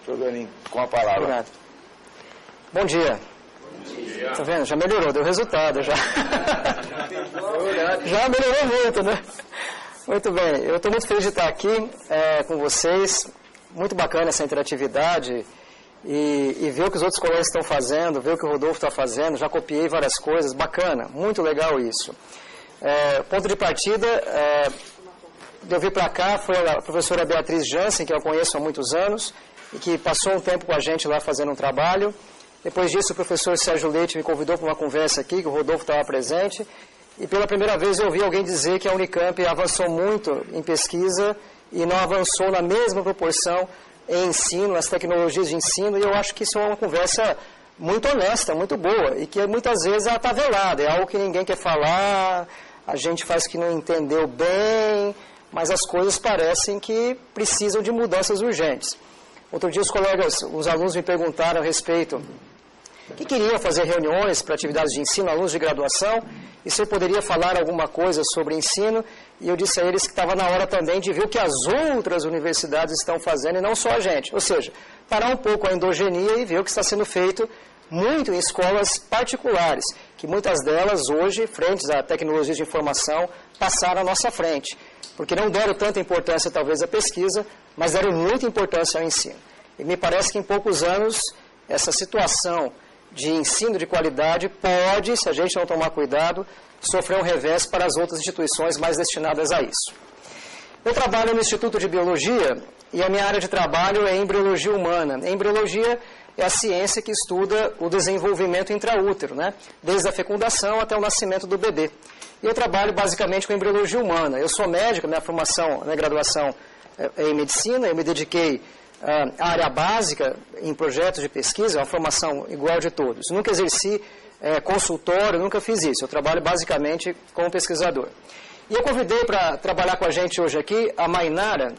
Joganinho, com a palavra. Obrigado. Bom dia. Tá vendo? Já melhorou, deu resultado já. Já melhorou muito, né? Muito bem, eu estou muito feliz de estar aqui com vocês. Muito bacana essa interatividade e ver o que os outros colegas estão fazendo, ver o que o Rodolfo está fazendo. Já copiei várias coisas, bacana, muito legal isso. Ponto de partida, de eu vir para cá foi a professora Beatriz Jansen, que eu conheço há muitos anos, e que passou um tempo com a gente lá fazendo um trabalho. Depois disso, o professor Sérgio Leite me convidou para uma conversa aqui, que o Rodolfo estava presente, e pela primeira vez eu ouvi alguém dizer que a Unicamp avançou muito em pesquisa e não avançou na mesma proporção em ensino, nas tecnologias de ensino, e eu acho que isso é uma conversa muito honesta, muito boa, e que muitas vezes ela está velada, é algo que ninguém quer falar, a gente faz que não entendeu bem, mas as coisas parecem que precisam de mudanças urgentes. Outro dia os alunos me perguntaram a respeito que queriam fazer reuniões para atividades de ensino, alunos de graduação, e se eu poderia falar alguma coisa sobre ensino, e eu disse a eles que estava na hora também de ver o que as outras universidades estão fazendo e não só a gente. Ou seja, parar um pouco a endogenia e ver o que está sendo feito muito em escolas particulares, que muitas delas hoje, frentes à tecnologia de informação, passaram à nossa frente, porque não deram tanta importância talvez à pesquisa, mas deram muita importância ao ensino. E me parece que em poucos anos essa situação de ensino de qualidade pode, se a gente não tomar cuidado, sofrer um revés para as outras instituições mais destinadas a isso. Eu trabalho no Instituto de Biologia e a minha área de trabalho é embriologia humana. A embriologia é a ciência que estuda o desenvolvimento intraútero, né? Desde a fecundação até o nascimento do bebê. E eu trabalho basicamente com embriologia humana. Eu sou médico, minha formação, minha graduação é em medicina, eu me dediquei à área básica em projetos de pesquisa, uma formação igual de todos. Nunca exerci consultório, nunca fiz isso. Eu trabalho basicamente como pesquisador. E eu convidei para trabalhar com a gente hoje aqui a Mainara.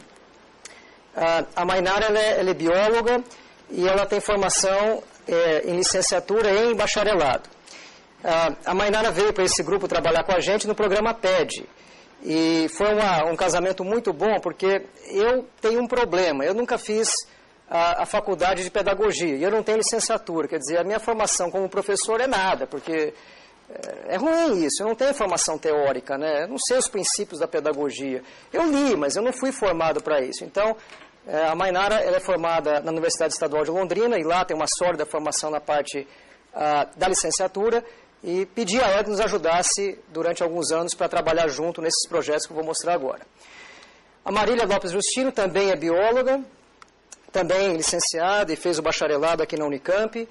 A Mainara ela é bióloga e ela tem formação em licenciatura e em bacharelado. A Mainara veio para esse grupo trabalhar com a gente no programa PED. E foi um casamento muito bom, porque eu tenho um problema. Eu nunca fiz a faculdade de pedagogia e eu não tenho licenciatura. Quer dizer, a minha formação como professor é nada, porque é ruim isso. Eu não tenho formação teórica, né? Eu não sei os princípios da pedagogia. Eu li, mas eu não fui formado para isso. Então, a Mainara ela é formada na Universidade Estadual de Londrina e lá tem uma sólida formação na parte da licenciatura. E pedi a ela que nos ajudasse durante alguns anos para trabalhar junto nesses projetos que eu vou mostrar agora. A Marília Lopes Justino também é bióloga, também licenciada e fez o bacharelado aqui na Unicamp,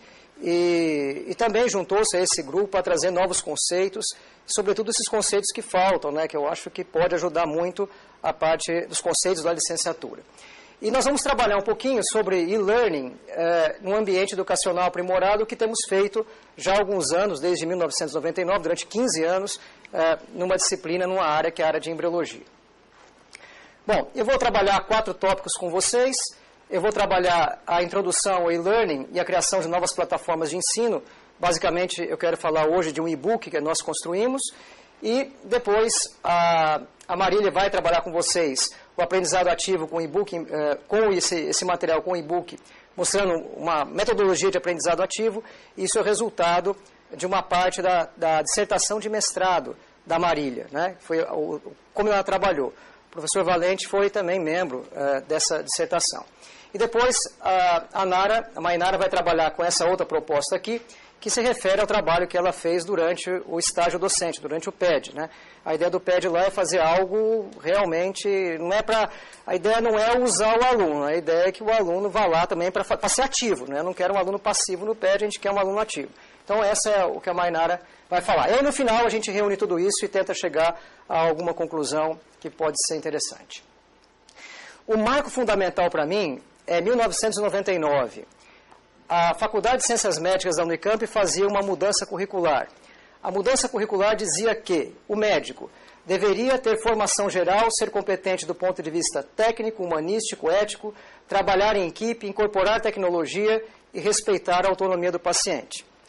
e também juntou-se a esse grupo para trazer novos conceitos, sobretudo esses conceitos que faltam, né, que eu acho que pode ajudar muito a parte dos conceitos da licenciatura. E nós vamos trabalhar um pouquinho sobre e-learning no ambiente educacional aprimorado, que temos feito já há alguns anos, desde 1999, durante 15 anos, numa disciplina, numa área que é a área de embriologia. Bom, eu vou trabalhar 4 tópicos com vocês. Eu vou trabalhar a introdução ao e-learning e a criação de novas plataformas de ensino. Basicamente, eu quero falar hoje de um e-book que nós construímos. E depois a Marília vai trabalhar com vocês o aprendizado ativo com e-book, com esse material com e-book, mostrando uma metodologia de aprendizado ativo. Isso é o resultado de uma parte da dissertação de mestrado da Marília, né? Foi como ela trabalhou. O professor Valente foi também membro dessa dissertação. E depois a Mainara vai trabalhar com essa outra proposta aqui, que se refere ao trabalho que ela fez durante o estágio docente, durante o PED, né? A ideia do PED lá é fazer algo realmente, a ideia não é usar o aluno, a ideia é que o aluno vá lá também para ser ativo, né? Eu não quero um aluno passivo no PED, a gente quer um aluno ativo. Então essa é o que a Mainara vai falar. E aí no final a gente reúne tudo isso e tenta chegar a alguma conclusão que pode ser interessante. O marco fundamental para mim é 1999. A Faculdade de Ciências Médicas da Unicamp fazia uma mudança curricular. A mudança curricular dizia que o médico deveria ter formação geral, ser competente do ponto de vista técnico, humanístico, ético, trabalhar em equipe, incorporar tecnologia e respeitar a autonomia do paciente.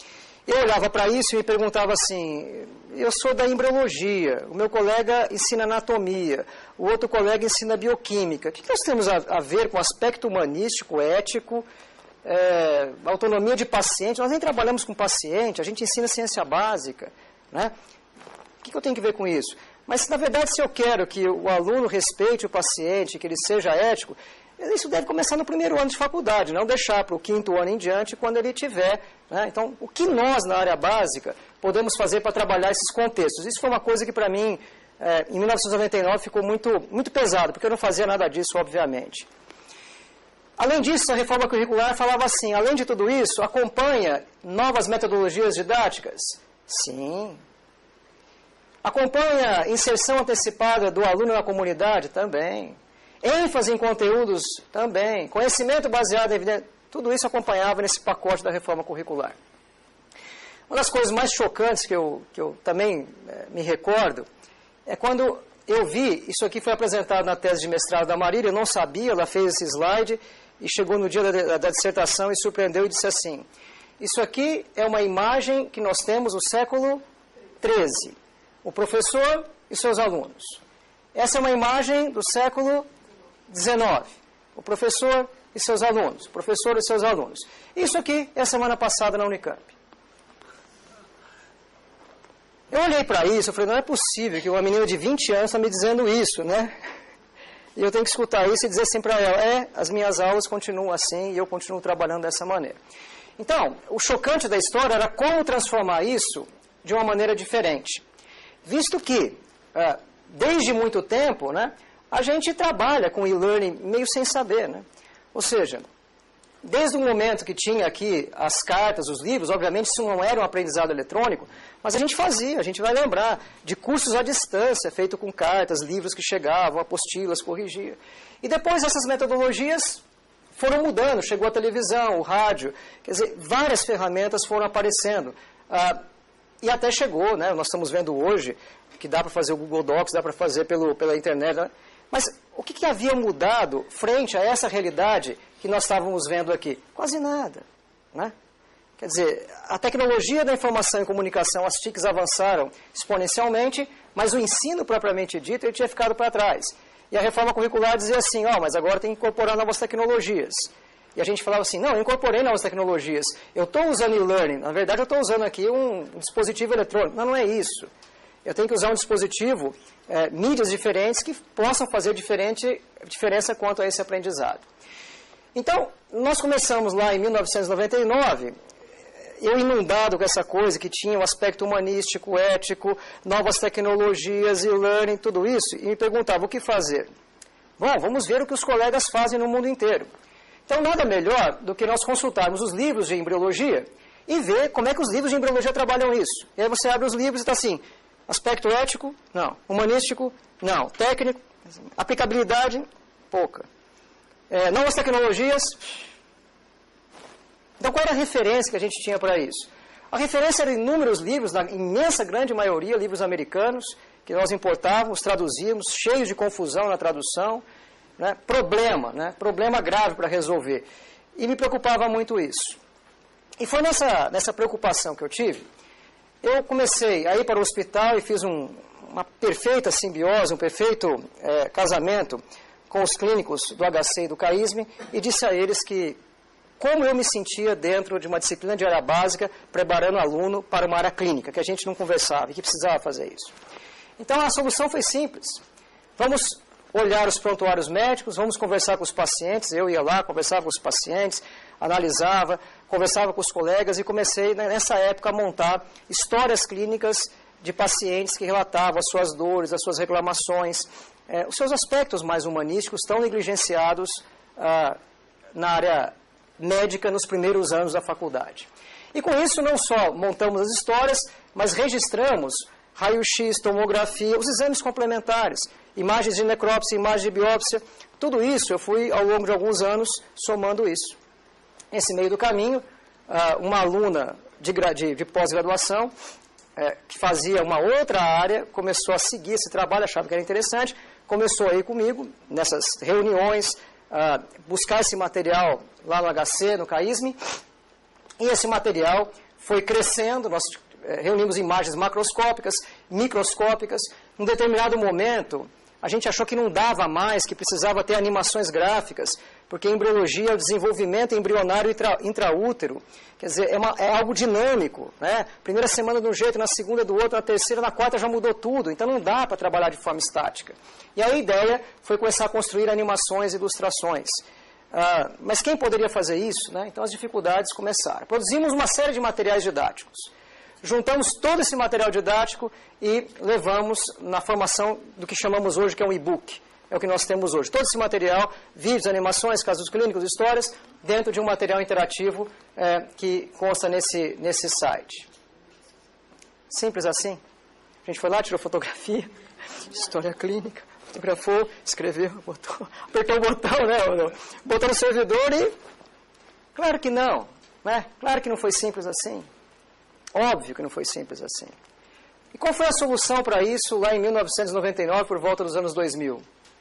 Eu olhava para isso e me perguntava assim, eu sou da embriologia, o meu colega ensina anatomia, o outro colega ensina bioquímica. O que nós temos a ver com aspecto humanístico, ético, autonomia de paciente? Nós nem trabalhamos com paciente, a gente ensina ciência básica, né? O que eu tenho que ver com isso? Mas, na verdade, se eu quero que o aluno respeite o paciente, que ele seja ético, isso deve começar no primeiro ano de faculdade, não deixar para o 5º ano em diante, quando ele tiver. Né? Então, o que nós, na área básica, podemos fazer para trabalhar esses contextos? Isso foi uma coisa que, para mim, em 1999, ficou muito pesado, porque eu não fazia nada disso, obviamente. Além disso, a reforma curricular falava assim, além de tudo isso, acompanha novas metodologias didáticas? Sim. Acompanha inserção antecipada do aluno na comunidade? Também. ênfase em conteúdos também, conhecimento baseado em evidência, tudo isso acompanhava nesse pacote da reforma curricular. Uma das coisas mais chocantes que eu também me recordo é quando eu vi, isso aqui foi apresentado na tese de mestrado da Marília, eu não sabia, ela fez esse slide e chegou no dia da dissertação e surpreendeu e disse assim, isso aqui é uma imagem que nós temos no século XIII, o professor e seus alunos. Essa é uma imagem do século XIX, o professor e seus alunos, o professor e seus alunos. Isso aqui é a semana passada na Unicamp. Eu olhei para isso e falei, não é possível que uma menina de 20 anos está me dizendo isso, né? E eu tenho que escutar isso e dizer assim para ela, as minhas aulas continuam assim e eu continuo trabalhando dessa maneira. Então, o chocante da história era como transformar isso de uma maneira diferente. Visto que, desde muito tempo, né, a gente trabalha com e-learning meio sem saber, né? Ou seja, desde o momento que tinha aqui as cartas, os livros, obviamente isso não era um aprendizado eletrônico, mas a gente fazia, a gente vai lembrar de cursos à distância, feito com cartas, livros que chegavam, apostilas, corrigia. E depois essas metodologias foram mudando, chegou a televisão, o rádio, quer dizer, várias ferramentas foram aparecendo. E até chegou, né, nós estamos vendo hoje, que dá para fazer o Google Docs, dá para fazer pela internet, né? Mas o que havia mudado frente a essa realidade que nós estávamos vendo aqui? Quase nada, né? Quer dizer, a tecnologia da informação e comunicação, as TICs avançaram exponencialmente, mas o ensino propriamente dito, ele tinha ficado para trás. E a reforma curricular dizia assim, mas agora tem que incorporar novas tecnologias. E a gente falava assim, não, eu incorporei novas tecnologias, eu estou usando e-learning, na verdade eu estou usando aqui um dispositivo eletrônico. Não é isso. Eu tenho que usar um dispositivo, mídias diferentes, que possam fazer diferença quanto a esse aprendizado. Então, nós começamos lá em 1999, eu inundado com essa coisa que tinha um aspecto humanístico, ético, novas tecnologias, e-learning, tudo isso, e me perguntava o que fazer. Bom, vamos ver o que os colegas fazem no mundo inteiro. Então, nada melhor do que nós consultarmos os livros de embriologia e ver como é que os livros de embriologia trabalham isso. E aí você abre os livros e está assim, aspecto ético, não. Humanístico, não. Técnico, aplicabilidade, pouca. Novas tecnologias. Então, qual era a referência que a gente tinha para isso? A referência era inúmeros livros, na imensa grande maioria, livros americanos, que nós importávamos, traduzíamos, cheios de confusão na tradução. Né? Problema grave para resolver. E me preocupava muito isso. E foi nessa preocupação que eu tive, eu comecei a ir para o hospital e fiz uma perfeita simbiose, um perfeito casamento com os clínicos do HC e do CAISM e disse a eles que como eu me sentia dentro de uma disciplina de área básica preparando o aluno para uma área clínica, que a gente não conversava e que precisava fazer isso. Então a solução foi simples. Vamos olhar os prontuários médicos, vamos conversar com os pacientes, eu ia lá, conversava com os pacientes, analisava, conversava com os colegas e comecei, nessa época, a montar histórias clínicas de pacientes que relatavam as suas dores, as suas reclamações, os seus aspectos mais humanísticos tão negligenciados na área médica nos primeiros anos da faculdade. E com isso, não só montamos as histórias, mas registramos raio-x, tomografia, os exames complementares, imagens de necrópsia, imagens de biópsia, tudo isso eu fui, ao longo de alguns anos, somando isso. Nesse meio do caminho, uma aluna de pós-graduação, que fazia uma outra área, começou a seguir esse trabalho, achava que era interessante, começou a ir comigo nessas reuniões, buscar esse material lá no HC, no CAISM, e esse material foi crescendo, nós reunimos imagens macroscópicas, microscópicas. Num determinado momento, a gente achou que não dava mais, que precisava ter animações gráficas, porque a embriologia é o desenvolvimento embrionário intraútero. Quer dizer, é algo dinâmico, né? Primeira semana de um jeito, na segunda do outro, na terceira, na quarta já mudou tudo. Então não dá para trabalhar de forma estática. E a ideia foi começar a construir animações e ilustrações. Mas quem poderia fazer isso, né? Então as dificuldades começaram. Produzimos uma série de materiais didáticos. Juntamos todo esse material didático e levamos na formação do que chamamos hoje que é um e-book. É o que nós temos hoje. Todo esse material, vídeos, animações, casos clínicos, histórias, dentro de um material interativo que consta nesse site. Simples assim. A gente foi lá, tirou fotografia, história clínica, fotografou, escreveu, apertou o botão, né? Botou no servidor e... Claro que não, né? Claro que não foi simples assim. Óbvio que não foi simples assim. E qual foi a solução para isso lá em 1999, por volta dos anos 2000?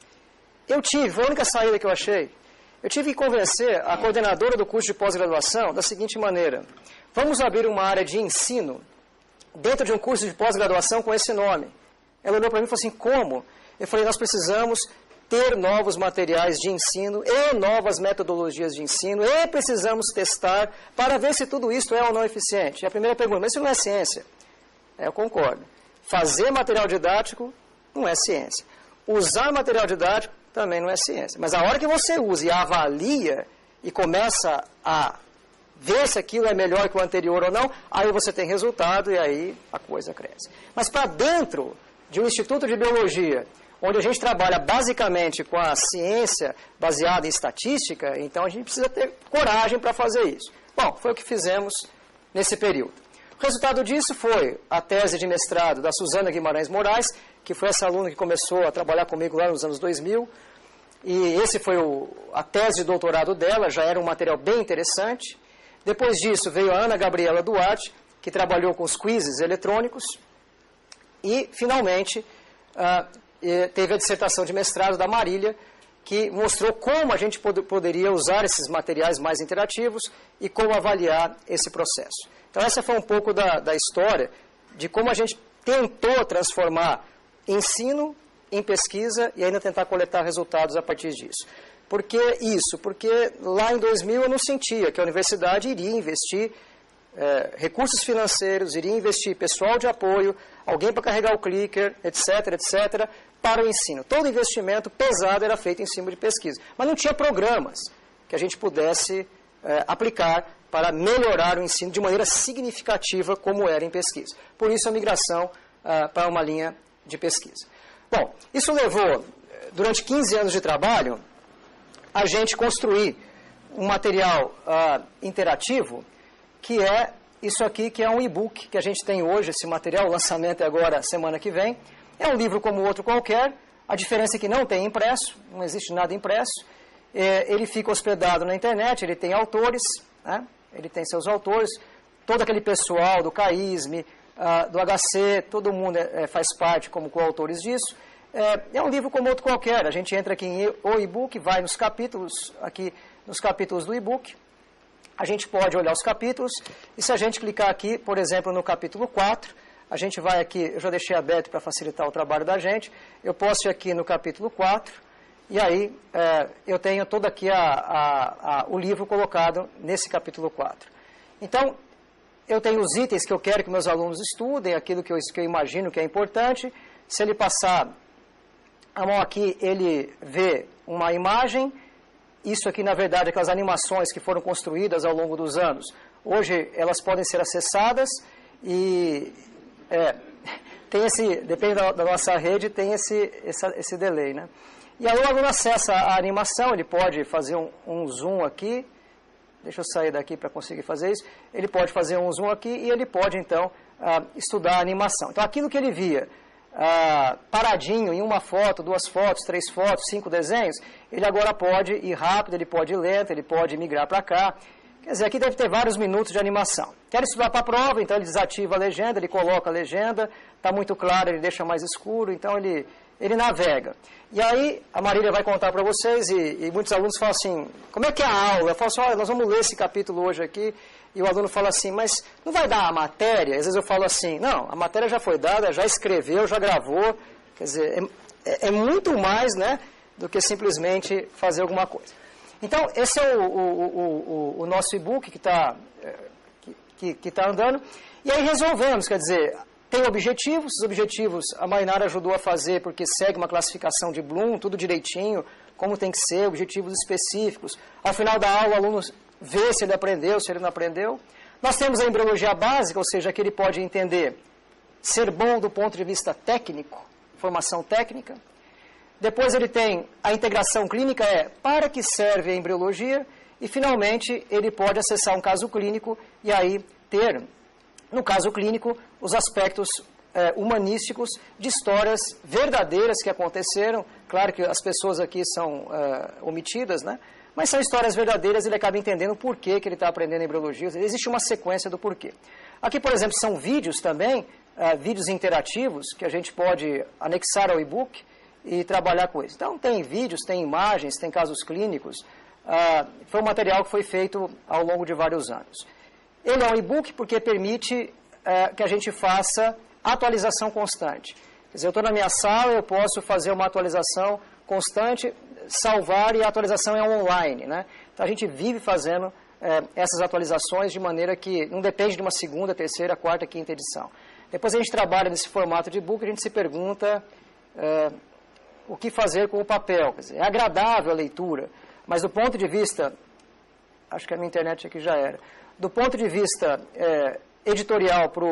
Foi a única saída que eu achei. Eu tive que convencer a coordenadora do curso de pós-graduação da seguinte maneira: vamos abrir uma área de ensino dentro de um curso de pós-graduação com esse nome. Ela olhou para mim e falou assim, como? Eu falei, nós precisamos ter novos materiais de ensino e novas metodologias de ensino e precisamos testar para ver se tudo isso é ou não eficiente. E a primeira pergunta, mas isso não é ciência? Eu concordo. Fazer material didático não é ciência. Usar material didático também não é ciência. Mas a hora que você usa e avalia e começa a ver se aquilo é melhor que o anterior ou não, aí você tem resultado e aí a coisa cresce. Mas para dentro de um instituto de biologia, onde a gente trabalha basicamente com a ciência baseada em estatística, então a gente precisa ter coragem para fazer isso. Bom, foi o que fizemos nesse período. O resultado disso foi a tese de mestrado da Suzana Guimarães Moraes, que foi essa aluna que começou a trabalhar comigo lá nos anos 2000, e esse foi a tese de doutorado dela, já era um material bem interessante. Depois disso veio a Ana Gabriela Duarte, que trabalhou com os quizzes eletrônicos, e finalmente teve a dissertação de mestrado da Marília, que mostrou como a gente poderia usar esses materiais mais interativos e como avaliar esse processo. Então essa foi um pouco da história de como a gente tentou transformar ensino em pesquisa e ainda tentar coletar resultados a partir disso. Por que isso? Porque lá em 2000 eu não sentia que a universidade iria investir recursos financeiros, iria investir pessoal de apoio, alguém para carregar o clicker, etc., etc., para o ensino. Todo investimento pesado era feito em cima de pesquisa. Mas não tinha programas que a gente pudesse aplicar para melhorar o ensino de maneira significativa como era em pesquisa. Por isso a migração para uma linha de pesquisa. Bom, isso levou, durante 15 anos de trabalho, a gente construir um material interativo, que é isso aqui, que é um e-book que a gente tem hoje, esse material, o lançamento é agora, semana que vem. É um livro como outro qualquer, a diferença é que não tem impresso, não existe nada impresso. Ele fica hospedado na internet, ele tem autores, né? Ele tem seus autores, todo aquele pessoal do CAISM, do HC, todo mundo faz parte como coautores disso. É um livro como outro qualquer, a gente entra aqui em o e-book, vai nos capítulos, aqui nos capítulos do e-book, a gente pode olhar os capítulos, e se a gente clicar aqui, por exemplo, no capítulo 4, a gente vai aqui, eu já deixei aberto para facilitar o trabalho da gente, eu posso ir aqui no capítulo 4, e aí eu tenho todo aqui o livro colocado nesse capítulo 4. Então, eu tenho os itens que eu quero que meus alunos estudem, aquilo que eu imagino que é importante. Se ele passar a mão aqui, ele vê uma imagem. Isso aqui, na verdade, aquelas animações que foram construídas ao longo dos anos. Hoje, elas podem ser acessadas e depende da nossa rede, tem esse delay, né? E aí o aluno acessa a animação, ele pode fazer um zoom aqui. Deixa eu sair daqui para conseguir fazer isso. Ele pode fazer um zoom aqui e ele pode, então, estudar a animação. Então, aquilo que ele via paradinho em uma foto, 2 fotos, 3 fotos, 5 desenhos, ele agora pode ir rápido, ele pode ir lento, ele pode migrar para cá. Quer dizer, aqui deve ter vários minutos de animação. Quer estudar para a prova, então ele desativa a legenda, ele coloca a legenda, está muito claro, ele deixa mais escuro, então ele navega. E aí, a Marília vai contar para vocês, e muitos alunos falam assim, como é que é a aula? Eu falo assim, olha, nós vamos ler esse capítulo hoje aqui, e o aluno fala assim, mas não vai dar a matéria? Às vezes eu falo assim, não, a matéria já foi dada, já escreveu, já gravou, quer dizer, é muito mais, né, do que simplesmente fazer alguma coisa. Então, esse é o nosso e-book que está andando, e aí resolvemos, quer dizer, tem objetivos, os objetivos a Mainara ajudou a fazer porque segue uma classificação de Bloom, tudo direitinho, como tem que ser, objetivos específicos. Ao final da aula, o aluno vê se ele aprendeu, se ele não aprendeu. Nós temos a embriologia básica, ou seja, que ele pode entender, ser bom do ponto de vista técnico, formação técnica. Depois ele tem a integração clínica, para que serve a embriologia, e finalmente ele pode acessar um caso clínico e aí ter, no caso clínico, os aspectos humanísticos de histórias verdadeiras que aconteceram. Claro que as pessoas aqui são omitidas, né? Mas são histórias verdadeiras e ele acaba entendendo o porquê que ele está aprendendo embriologia. Existe uma sequência do porquê. Aqui, por exemplo, são vídeos também, vídeos interativos, que a gente pode anexar ao e-book e trabalhar com isso. Então, tem vídeos, tem imagens, tem casos clínicos. Foi um material que foi feito ao longo de vários anos. Ele é um e-book porque permite que a gente faça atualização constante. Quer dizer, eu estou na minha sala, eu posso fazer uma atualização constante, salvar, e a atualização é online, né? Então, a gente vive fazendo essas atualizações de maneira que não depende de uma segunda, terceira, quarta, quinta edição. Depois a gente trabalha nesse formato de e-book, a gente se pergunta o que fazer com o papel. Quer dizer, é agradável a leitura, mas do ponto de vista, acho que a minha internet aqui já era, do ponto de vista editorial para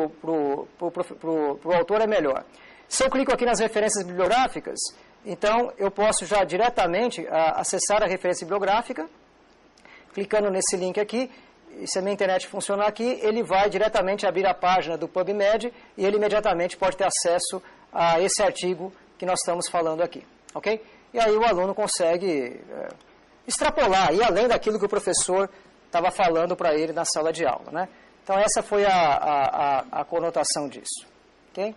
o autor é melhor. Se eu clico aqui nas referências bibliográficas, então eu posso já diretamente acessar a referência bibliográfica, clicando nesse link aqui, e se a minha internet funcionar aqui, ele vai diretamente abrir a página do PubMed e ele imediatamente pode ter acesso a esse artigo que nós estamos falando aqui, ok? E aí o aluno consegue extrapolar, ir além daquilo que o professor estava falando para ele na sala de aula, né? Então essa foi a conotação disso, ok?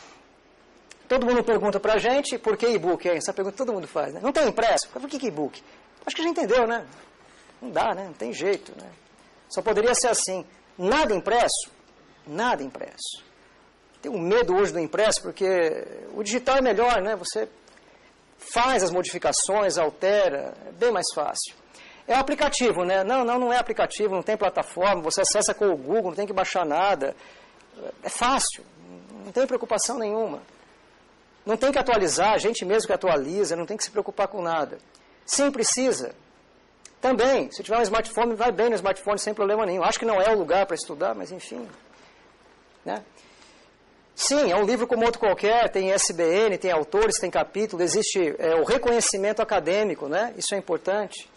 Todo mundo pergunta para a gente, por que e-book? Essa pergunta todo mundo faz, né? Não tem impresso? Por que e-book? Acho que já entendeu, né? Não dá, né? Não tem jeito, né? Só poderia ser assim. Nada impresso? Nada impresso. Tenho medo hoje do impresso, porque o digital é melhor, né? Você faz as modificações, altera, é bem mais fácil. É o aplicativo, né? Não é aplicativo, não tem plataforma, você acessa com o Google, não tem que baixar nada. É fácil, não tem preocupação nenhuma. Não tem que atualizar, a gente mesmo que atualiza, não tem que se preocupar com nada. Sim, precisa. Também, se tiver um smartphone, vai bem no smartphone sem problema nenhum. Acho que não é o lugar para estudar, mas enfim. Né? Sim, é um livro como outro qualquer, tem ISBN, tem autores, tem capítulo, existe o reconhecimento acadêmico, né? Isso é importante.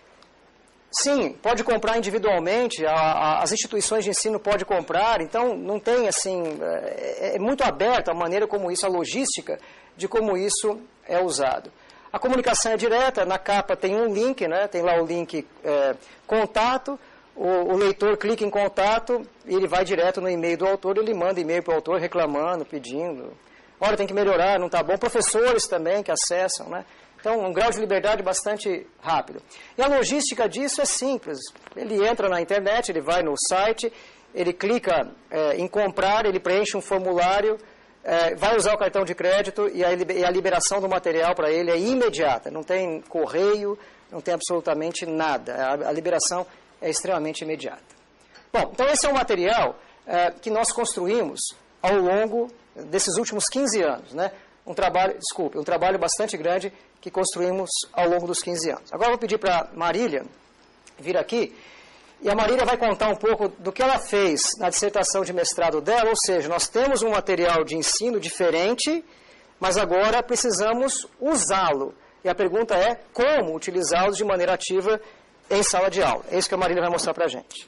Sim, pode comprar individualmente, as instituições de ensino podem comprar, então não tem assim, é muito aberto a maneira como isso, a logística de como isso é usado. A comunicação é direta, na capa tem um link, né? Tem lá o link contato, o leitor clica em contato e ele vai direto no e-mail do autor, ele manda e-mail para o autor reclamando, pedindo, olha, tem que melhorar, não está bom. Professores também que acessam, né? Então, um grau de liberdade bastante rápido. E a logística disso é simples. Ele entra na internet, ele vai no site, ele clica em comprar, ele preenche um formulário, vai usar o cartão de crédito e a liberação do material para ele é imediata. Não tem correio, não tem absolutamente nada. A liberação é extremamente imediata. Bom, então esse é um material que nós construímos ao longo desses últimos 15 anos, né? Um trabalho bastante grande que construímos ao longo dos 15 anos. Agora eu vou pedir para a Marília vir aqui, e a Marília vai contar um pouco do que ela fez na dissertação de mestrado dela, ou seja, nós temos um material de ensino diferente, mas agora precisamos usá-lo. E a pergunta é como utilizá-los de maneira ativa em sala de aula. É isso que a Marília vai mostrar para a gente.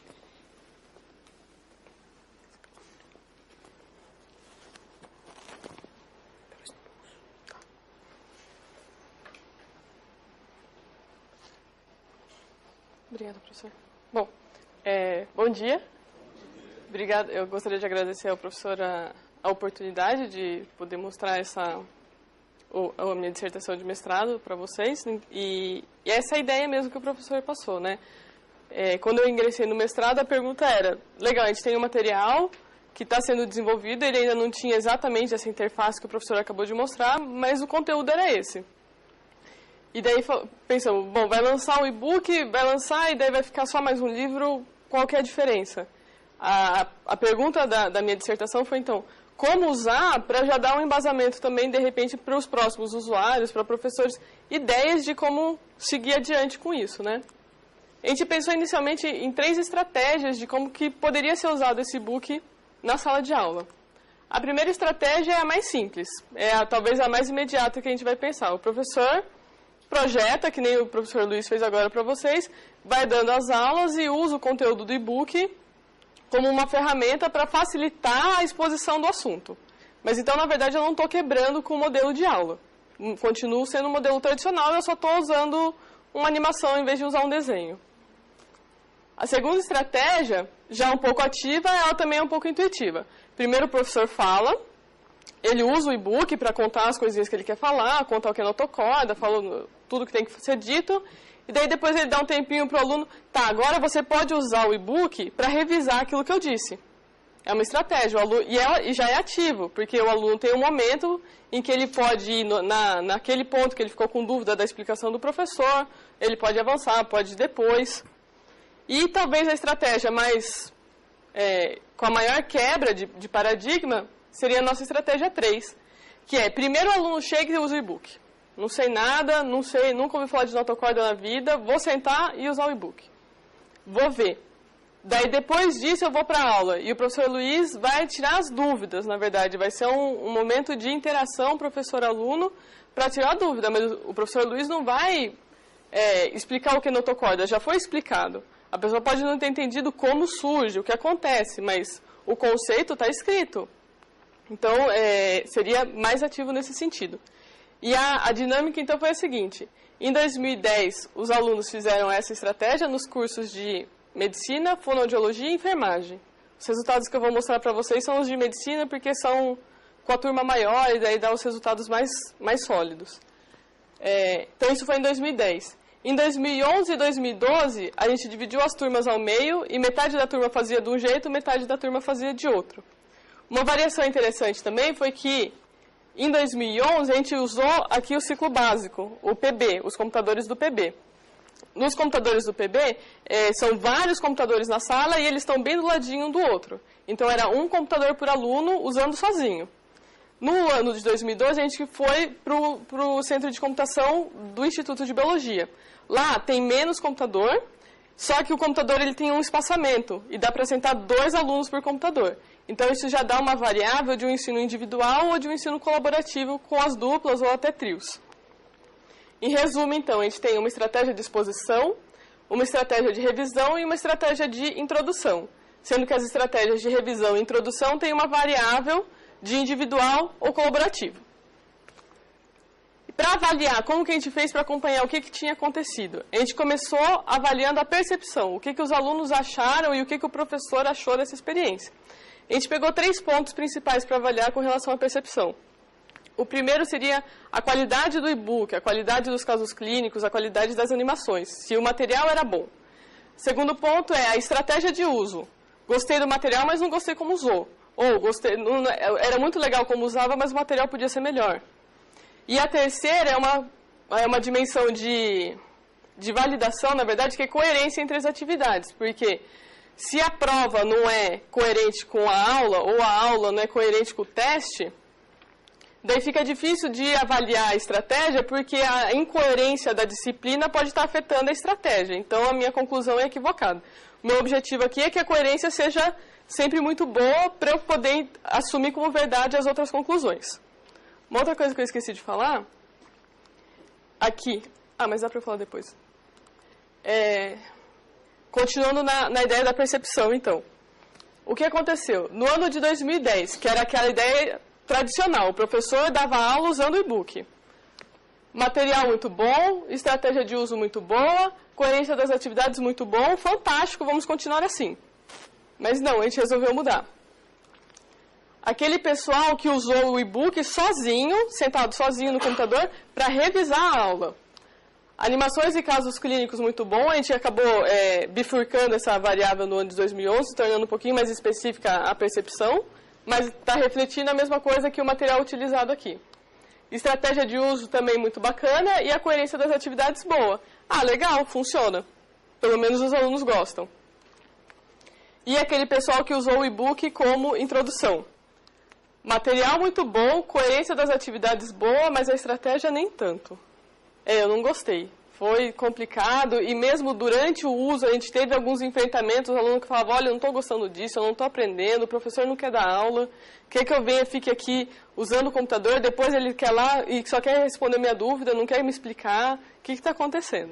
Obrigada, professor. Bom, bom dia. Obrigada. Eu gostaria de agradecer ao professor a oportunidade de poder mostrar a minha dissertação de mestrado para vocês. E essa é a ideia mesmo que o professor passou, né? quando eu ingressei no mestrado, a pergunta era, legal, a gente tem um material que está sendo desenvolvido, ele ainda não tinha exatamente essa interface que o professor acabou de mostrar, mas o conteúdo era esse. E daí pensamos, bom, vai lançar um e-book, vai lançar e daí vai ficar só mais um livro, qual que é a diferença? A pergunta da minha dissertação foi, então, como usar para já dar um embasamento também, de repente, para os próximos usuários, para professores, ideias de como seguir adiante com isso, né? A gente pensou inicialmente em 3 estratégias de como que poderia ser usado esse e-book na sala de aula. A primeira estratégia é a mais simples, talvez a mais imediata que a gente vai pensar. O professor projeta, que nem o professor Luiz fez agora para vocês, vai dando as aulas e usa o conteúdo do e-book como uma ferramenta para facilitar a exposição do assunto. Mas então, na verdade, eu não estou quebrando com o modelo de aula. Continuo sendo um modelo tradicional, eu só estou usando uma animação em vez de usar um desenho. A segunda estratégia, já um pouco ativa, ela também é um pouco intuitiva. Primeiro o professor fala, ele usa o e-book para contar as coisinhas que ele quer falar, contar o que é notocorda, fala tudo que tem que ser dito, e daí depois ele dá um tempinho para o aluno, tá, agora você pode usar o e-book para revisar aquilo que eu disse. É uma estratégia, e já é ativo, porque o aluno tem um momento em que ele pode ir naquele ponto que ele ficou com dúvida da explicação do professor, ele pode avançar, pode ir depois. E talvez a estratégia mais, com a maior quebra de paradigma, seria a nossa estratégia 3, que é, primeiro o aluno chega e usa o e-book. Não sei nada, nunca ouvi falar de notocorda na vida, vou sentar e usar o e-book. Vou ver. Daí, depois disso, eu vou para a aula. E o professor Luiz vai tirar as dúvidas, na verdade. Vai ser um momento de interação professor-aluno para tirar a dúvida. Mas o professor Luiz não vai explicar o que é notocorda, já foi explicado. A pessoa pode não ter entendido como surge, o que acontece, mas o conceito está escrito. Então, seria mais ativo nesse sentido. E a dinâmica, então, foi a seguinte. Em 2010, os alunos fizeram essa estratégia nos cursos de medicina, fonoaudiologia e enfermagem. Os resultados que eu vou mostrar para vocês são os de medicina, porque são com a turma maior e daí dá os resultados mais sólidos. Então, isso foi em 2010. Em 2011 e 2012, a gente dividiu as turmas ao meio e metade da turma fazia de um jeito, metade da turma fazia de outro. Uma variação interessante também foi que, em 2011, a gente usou aqui o ciclo básico, o PB, os computadores do PB. Nos computadores do PB, são vários computadores na sala e eles estão bem do ladinho um do outro. Então, era um computador por aluno usando sozinho. No ano de 2012, a gente foi para o Centro de Computação do Instituto de Biologia. Lá tem menos computador, só que o computador ele tem um espaçamento e dá para sentar 2 alunos por computador. Então, isso já dá uma variável de um ensino individual ou de um ensino colaborativo com as duplas ou até trios. Em resumo, então, a gente tem uma estratégia de exposição, uma estratégia de revisão e uma estratégia de introdução. Sendo que as estratégias de revisão e introdução têm uma variável de individual ou colaborativo. Para avaliar como que a gente fez para acompanhar o que tinha acontecido, a gente começou avaliando a percepção, o que os alunos acharam e o que o professor achou dessa experiência. A gente pegou 3 pontos principais para avaliar com relação à percepção. O primeiro seria a qualidade do e-book, a qualidade dos casos clínicos, a qualidade das animações, se o material era bom. Segundo ponto é a estratégia de uso. Gostei do material, mas não gostei como usou. Ou era muito legal como usava, mas o material podia ser melhor. E a terceira é uma dimensão de validação, na verdade, que é coerência entre as atividades. Porque se a prova não é coerente com a aula, ou a aula não é coerente com o teste, daí fica difícil de avaliar a estratégia, porque a incoerência da disciplina pode estar afetando a estratégia. Então, a minha conclusão é equivocada. O meu objetivo aqui é que a coerência seja sempre muito boa para eu poder assumir como verdade as outras conclusões. Uma outra coisa que eu esqueci de falar, aqui, mas dá para eu falar depois. Continuando na ideia da percepção, então. O que aconteceu? No ano de 2010, que era aquela ideia tradicional, o professor dava aula usando o e-book. Material muito bom, estratégia de uso muito boa, coerência das atividades muito bom, fantástico, vamos continuar assim. Mas não, a gente resolveu mudar. Aquele pessoal que usou o e-book sozinho, sentado sozinho no computador, para revisar a aula. Animações e casos clínicos muito bom. A gente acabou bifurcando essa variável no ano de 2011, tornando um pouquinho mais específica a percepção, mas está refletindo a mesma coisa que o material utilizado aqui. Estratégia de uso também muito bacana e a coerência das atividades boa. Ah, legal, funciona. Pelo menos os alunos gostam. E aquele pessoal que usou o e-book como introdução. Material muito bom, coerência das atividades boa, mas a estratégia nem tanto. Eu não gostei. Foi complicado e mesmo durante o uso a gente teve alguns enfrentamentos, o aluno que falava, olha, eu não estou gostando disso, eu não estou aprendendo, o professor não quer dar aula, quer que eu venha, fique aqui usando o computador, depois ele quer lá e só quer responder minha dúvida, não quer me explicar, o que está acontecendo?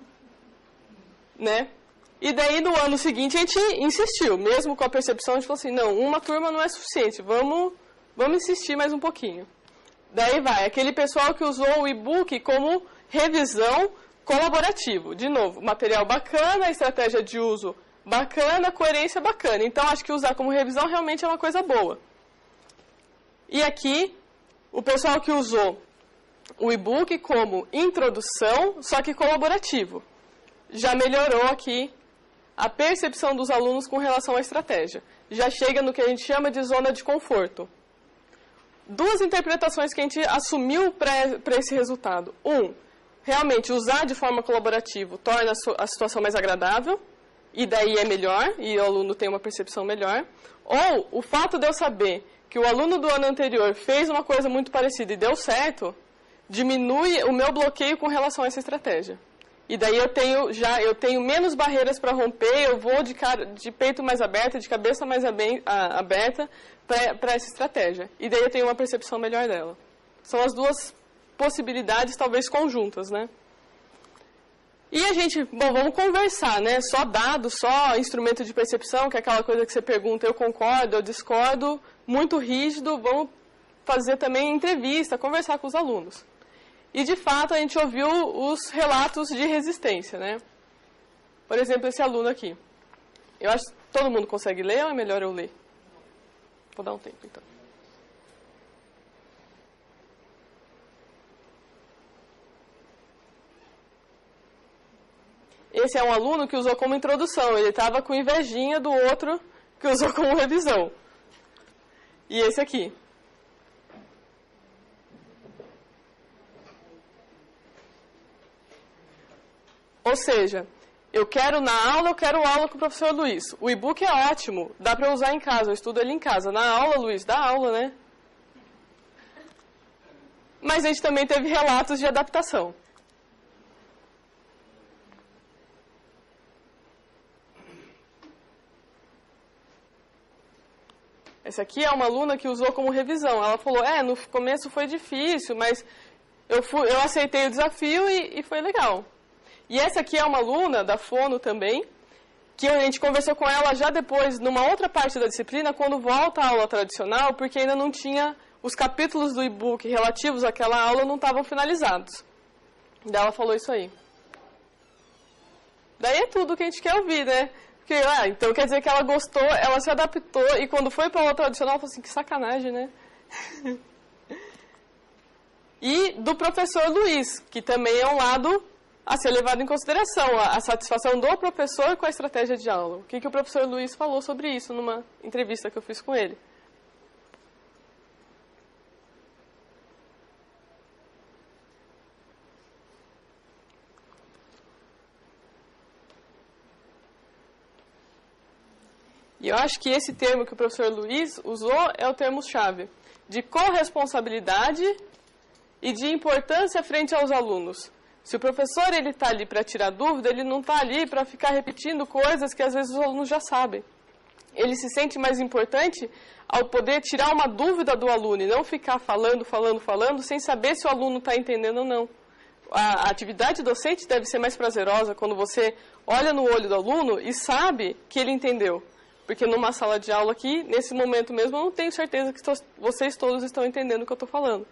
Né? E daí no ano seguinte a gente insistiu, mesmo com a percepção, a gente falou assim, não, uma turma não é suficiente, vamos insistir mais um pouquinho. Daí vai, aquele pessoal que usou o e-book como revisão colaborativo. De novo, material bacana, estratégia de uso bacana, coerência bacana. Então, acho que usar como revisão realmente é uma coisa boa. E aqui, o pessoal que usou o e-book como introdução, só que colaborativo. Já melhorou aqui a percepção dos alunos com relação à estratégia. Já chega no que a gente chama de zona de conforto. Duas interpretações que a gente assumiu para esse resultado. Realmente usar de forma colaborativa torna a situação mais agradável, e daí é melhor, e o aluno tem uma percepção melhor. Ou o fato de eu saber que o aluno do ano anterior fez uma coisa muito parecida e deu certo, diminui o meu bloqueio com relação a essa estratégia. E daí eu tenho menos barreiras para romper, eu vou de peito mais aberto, de cabeça mais aberta para essa estratégia. E daí eu tenho uma percepção melhor dela. São as duas possibilidades, talvez conjuntas, né? E a gente, vamos conversar, né? Só dados, só instrumento de percepção, que é aquela coisa que você pergunta, eu concordo, eu discordo, muito rígido, vamos fazer também entrevista, conversar com os alunos. E, de fato, a gente ouviu os relatos de resistência, né? Por exemplo, esse aluno aqui. Eu acho que todo mundo consegue ler ou é melhor eu ler? Vou dar um tempo, então. Esse é um aluno que usou como introdução. Ele estava com invejinha do outro que usou como revisão. E esse aqui. Ou seja, eu quero aula com o professor Luiz. O e-book é ótimo, dá para usar em casa, eu estudo ele em casa. Na aula, Luiz, dá aula, né? Mas a gente também teve relatos de adaptação. Essa aqui é uma aluna que usou como revisão. Ela falou, no começo foi difícil, mas eu aceitei o desafio e foi legal. E essa aqui é uma aluna da Fono também, que a gente conversou com ela já depois, numa outra parte da disciplina, quando volta à aula tradicional, porque ainda não tinha, os capítulos do e-book relativos àquela aula não estavam finalizados. Daí ela falou isso aí. Daí é tudo que a gente quer ouvir, né? Porque, então quer dizer que ela gostou, ela se adaptou, e quando foi para a aula tradicional, ela falou assim, que sacanagem, né? E do professor Luiz, que também é um lado a ser levado em consideração, a satisfação do professor com a estratégia de aula. O que o professor Luiz falou sobre isso numa entrevista que eu fiz com ele? E eu acho que esse termo que o professor Luiz usou é o termo-chave, de corresponsabilidade e de importância frente aos alunos. Se o professor está ali para tirar dúvida, ele não está ali para ficar repetindo coisas que às vezes os alunos já sabem. Ele se sente mais importante ao poder tirar uma dúvida do aluno e não ficar falando, sem saber se o aluno está entendendo ou não. A atividade docente deve ser mais prazerosa quando você olha no olho do aluno e sabe que ele entendeu. Porque numa sala de aula aqui, nesse momento mesmo, eu não tenho certeza que vocês todos estão entendendo o que eu estou falando.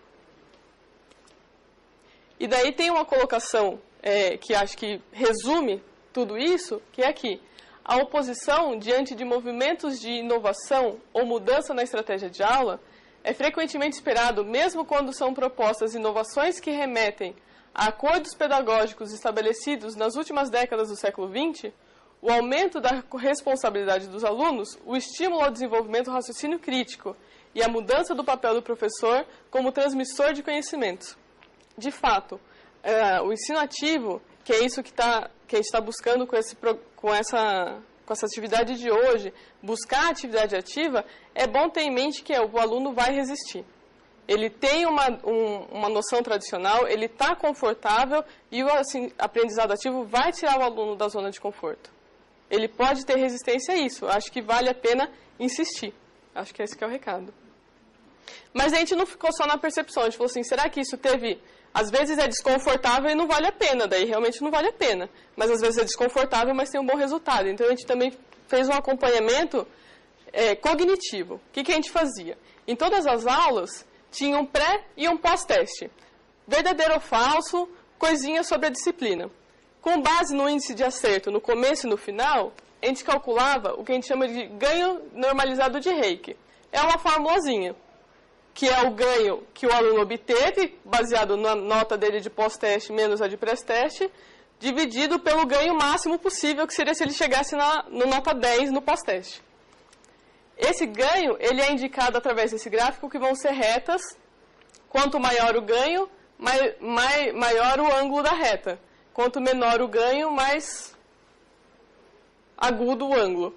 E daí tem uma colocação que acho que resume tudo isso, que é aqui. A oposição diante de movimentos de inovação ou mudança na estratégia de aula é frequentemente esperado, mesmo quando são propostas inovações que remetem acordos pedagógicos estabelecidos nas últimas décadas do século XX, o aumento da responsabilidade dos alunos, o estímulo ao desenvolvimento do raciocínio crítico e a mudança do papel do professor como transmissor de conhecimentos. De fato, o ensino ativo, que é isso que a gente está buscando com essa atividade de hoje, buscar a atividade ativa, é bom ter em mente que o aluno vai resistir. Ele tem uma noção tradicional, ele está confortável e o aprendizado ativo vai tirar o aluno da zona de conforto. Ele pode ter resistência a isso. Acho que vale a pena insistir. Acho que esse que é o recado. Mas a gente não ficou só na percepção. A gente falou assim, será que isso teve... Às vezes é desconfortável e não vale a pena. Daí realmente não vale a pena. Mas às vezes é desconfortável, mas tem um bom resultado. Então a gente também fez um acompanhamento cognitivo. O que a gente fazia? Em todas as aulas, tinha um pré e um pós-teste. Verdadeiro ou falso, coisinhas sobre a disciplina. Com base no índice de acerto no começo e no final, a gente calculava o que a gente chama de ganho normalizado de Reiki. É uma formulazinha, que é o ganho que o aluno obteve, baseado na nota dele de pós-teste menos a de pré-teste, dividido pelo ganho máximo possível, que seria se ele chegasse no nota 10 no pós-teste. Esse ganho, ele é indicado através desse gráfico, que vão ser retas. Quanto maior o ganho, maior o ângulo da reta. Quanto menor o ganho, mais agudo o ângulo.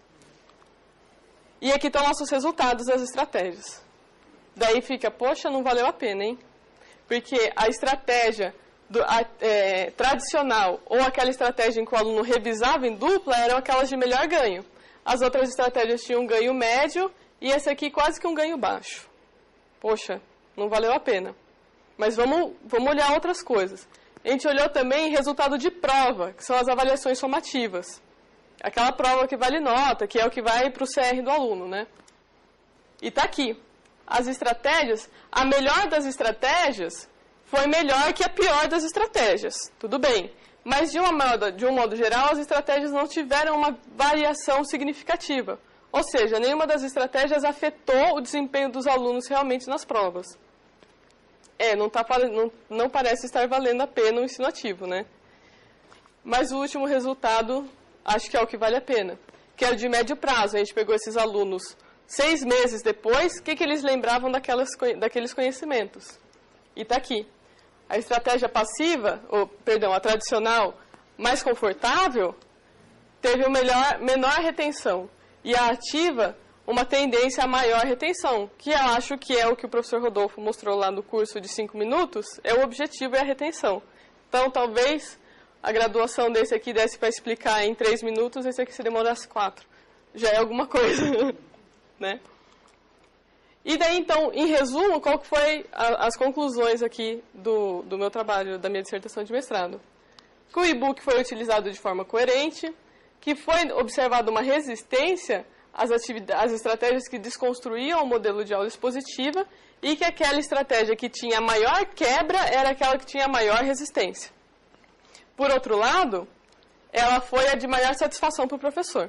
E aqui estão nossos resultados das estratégias. Daí fica, poxa, não valeu a pena, hein? Porque a estratégia tradicional ou aquela estratégia em que o aluno revisava em dupla eram aquelas de melhor ganho. As outras estratégias tinham um ganho médio e esse aqui quase que um ganho baixo. Poxa, não valeu a pena. Mas vamos olhar outras coisas. A gente olhou também resultado de prova, que são as avaliações somativas. Aquela prova que vale nota, que é o que vai para o CR do aluno, né? E está aqui. As estratégias, a melhor das estratégias foi melhor que a pior das estratégias. Tudo bem. Mas, de um modo geral, as estratégias não tiveram uma variação significativa. Ou seja, nenhuma das estratégias afetou o desempenho dos alunos realmente nas provas. Não parece estar valendo a pena o ensino ativo, né? Mas o último resultado, acho que é o que vale a pena, que é o de médio prazo. A gente pegou esses alunos 6 meses depois, o que eles lembravam daqueles conhecimentos. E está aqui. A estratégia passiva, a tradicional, mais confortável, teve menor retenção. E a ativa, uma tendência a maior retenção, que eu acho que é o que o professor Rodolfo mostrou lá no curso de 5 minutos, o objetivo é a retenção. Então, talvez a graduação desse aqui desse para explicar em 3 minutos, esse aqui se demorasse 4. Já é alguma coisa, né? E daí, então, em resumo, qual que foi as conclusões aqui do meu trabalho, da minha dissertação de mestrado? Que o e-book foi utilizado de forma coerente, que foi observada uma resistência às estratégias que desconstruíam o modelo de aula expositiva e que aquela estratégia que tinha maior quebra era aquela que tinha maior resistência. Por outro lado, ela foi a de maior satisfação para o professor.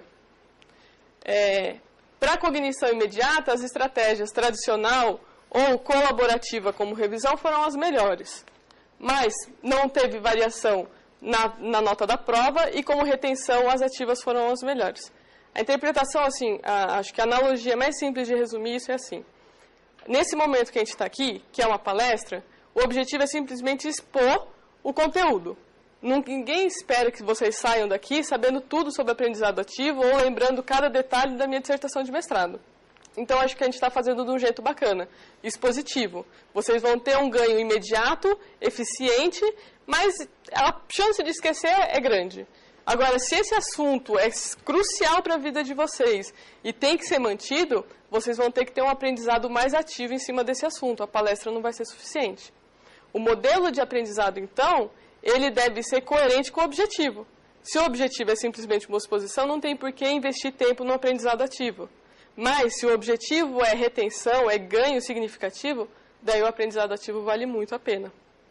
Para a cognição imediata, as estratégias tradicional ou colaborativa como revisão foram as melhores. Mas não teve variação na nota da prova e como retenção as ativas foram as melhores. A interpretação, acho que a analogia mais simples de resumir isso é assim. Nesse momento que a gente está aqui, que é uma palestra, o objetivo é simplesmente expor o conteúdo. Ninguém espera que vocês saiam daqui sabendo tudo sobre aprendizado ativo ou lembrando cada detalhe da minha dissertação de mestrado. Então, acho que a gente está fazendo de um jeito bacana, expositivo. Vocês vão ter um ganho imediato, eficiente, mas a chance de esquecer é grande. Agora, se esse assunto é crucial para a vida de vocês e tem que ser mantido, vocês vão ter que ter um aprendizado mais ativo em cima desse assunto. A palestra não vai ser suficiente. O modelo de aprendizado, então, ele deve ser coerente com o objetivo. Se o objetivo é simplesmente uma exposição, não tem por que investir tempo no aprendizado ativo. Mas, se o objetivo é retenção, é ganho significativo, daí o aprendizado ativo vale muito a pena.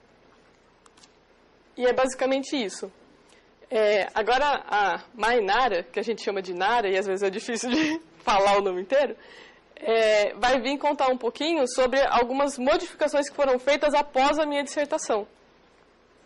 E é basicamente isso. Agora, a Mainara, que a gente chama de Nara, e às vezes é difícil de falar o nome inteiro, vai vir contar um pouquinho sobre algumas modificações que foram feitas após a minha dissertação.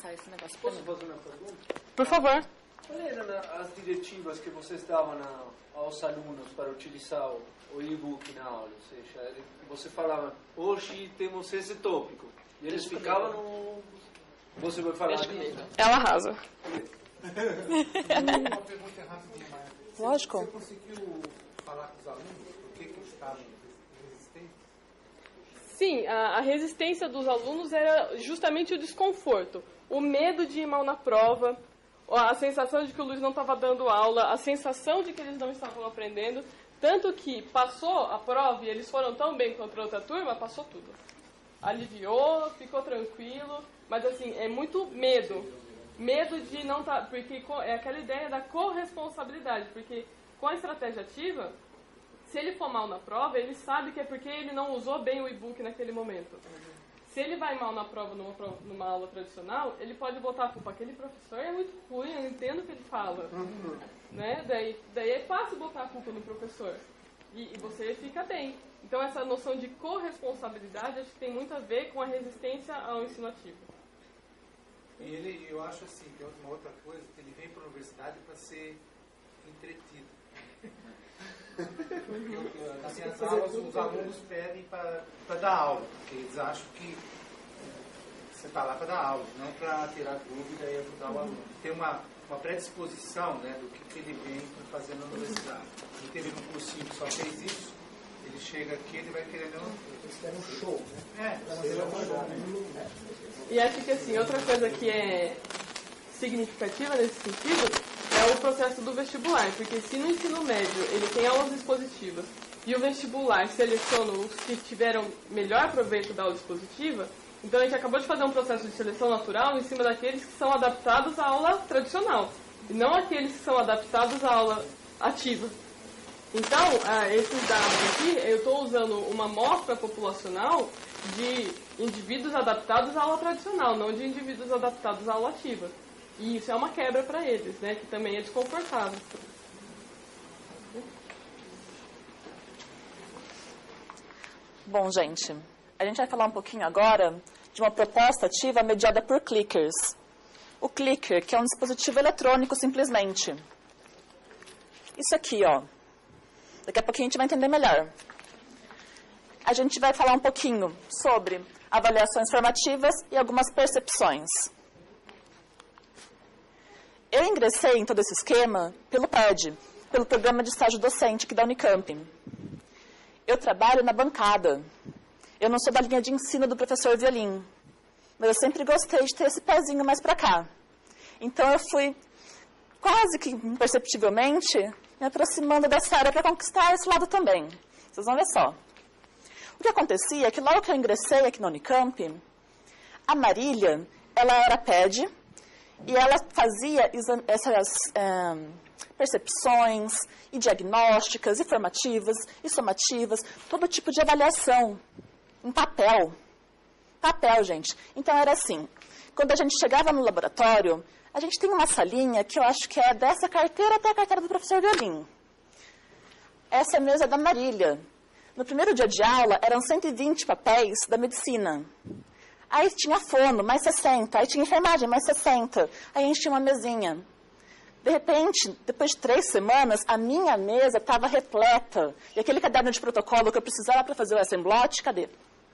passar esse negócio para mim. Posso fazer uma pergunta? Por favor. Quais eram as diretivas que vocês davam aos alunos para utilizar o e-book na aula? Ou seja, você falava, hoje temos esse tópico. E eles ficavam no... Você vai falar disso? Ela arrasa. Uma pergunta rapidinha, mas Lógico. Você conseguiu falar com os alunos por que eles estavam resistentes? Sim, a resistência dos alunos era justamente o desconforto, o medo de ir mal na prova, a sensação de que o Luiz não estava dando aula, a sensação de que eles não estavam aprendendo, tanto que passou a prova e eles foram tão bem contra a outra turma, passou tudo. Aliviou, ficou tranquilo, mas assim, é muito medo. Medo de não estar... porque é aquela ideia da corresponsabilidade, porque com a estratégia ativa, se ele for mal na prova, ele sabe que é porque ele não usou bem o e-book naquele momento. Se ele vai mal na prova, numa aula tradicional, ele pode botar a culpa. Aquele professor é muito ruim, eu não entendo o que ele fala. Né? Daí é fácil botar a culpa no professor. E você fica bem. Então essa noção de corresponsabilidade acho que tem muito a ver com a resistência ao ensino ativo. E eu acho assim, tem uma outra coisa, que ele vem para a universidade para ser entretido. Porque, assim, as aulas, os alunos pedem para dar aula, porque eles acham que você está lá para dar aula, não para tirar dúvida e ajudar o aluno. Tem uma predisposição, né, do que ele vem fazendo na universidade. Ele teve um cursinho que só fez isso, ele chega aqui, ele vai querendo... Eles querem um show, né? E acho que assim, outra coisa que é significativa nesse sentido é o processo do vestibular, porque se no ensino médio ele tem aulas expositivas e o vestibular seleciona os que tiveram melhor proveito da aula expositiva, então a gente acabou de fazer um processo de seleção natural em cima daqueles que são adaptados à aula tradicional, e não aqueles que são adaptados à aula ativa. Então, esses dados aqui, eu estou usando uma amostra populacional de indivíduos adaptados à aula tradicional, não de indivíduos adaptados à aula ativa. E isso é uma quebra para eles, né, que também é desconfortável. Bom, gente, a gente vai falar um pouquinho agora de uma proposta ativa mediada por clickers. O clicker, que é um dispositivo eletrônico simplesmente. Isso aqui, ó. Daqui a pouquinho a gente vai entender melhor. A gente vai falar um pouquinho sobre avaliações formativas e algumas percepções. Eu ingressei em todo esse esquema pelo PED, pelo Programa de Estágio Docente aqui da Unicamp. Eu trabalho na bancada. Eu não sou da linha de ensino do professor Violim, mas eu sempre gostei de ter esse pezinho mais para cá. Então eu fui quase que imperceptivelmente me aproximando dessa área para conquistar esse lado também. Vocês vão ver só. O que acontecia é que logo que eu ingressei aqui na Unicamp, a Marília, ela era PED e ela fazia essas percepções e diagnósticas, e formativas, e somativas, todo tipo de avaliação em papel. Papel, gente. Então era assim, quando a gente chegava no laboratório, a gente tem uma salinha que eu acho que é dessa carteira até a carteira do professor Violim. Essa é a mesa da Marília. No primeiro dia de aula, eram 120 papéis da medicina. Aí tinha fono, mais 60. Aí tinha enfermagem, mais 60. Aí a gente tinha uma mesinha. De repente, depois de 3 semanas, a minha mesa estava repleta. E aquele caderno de protocolo que eu precisava para fazer o Assemblote, cadê?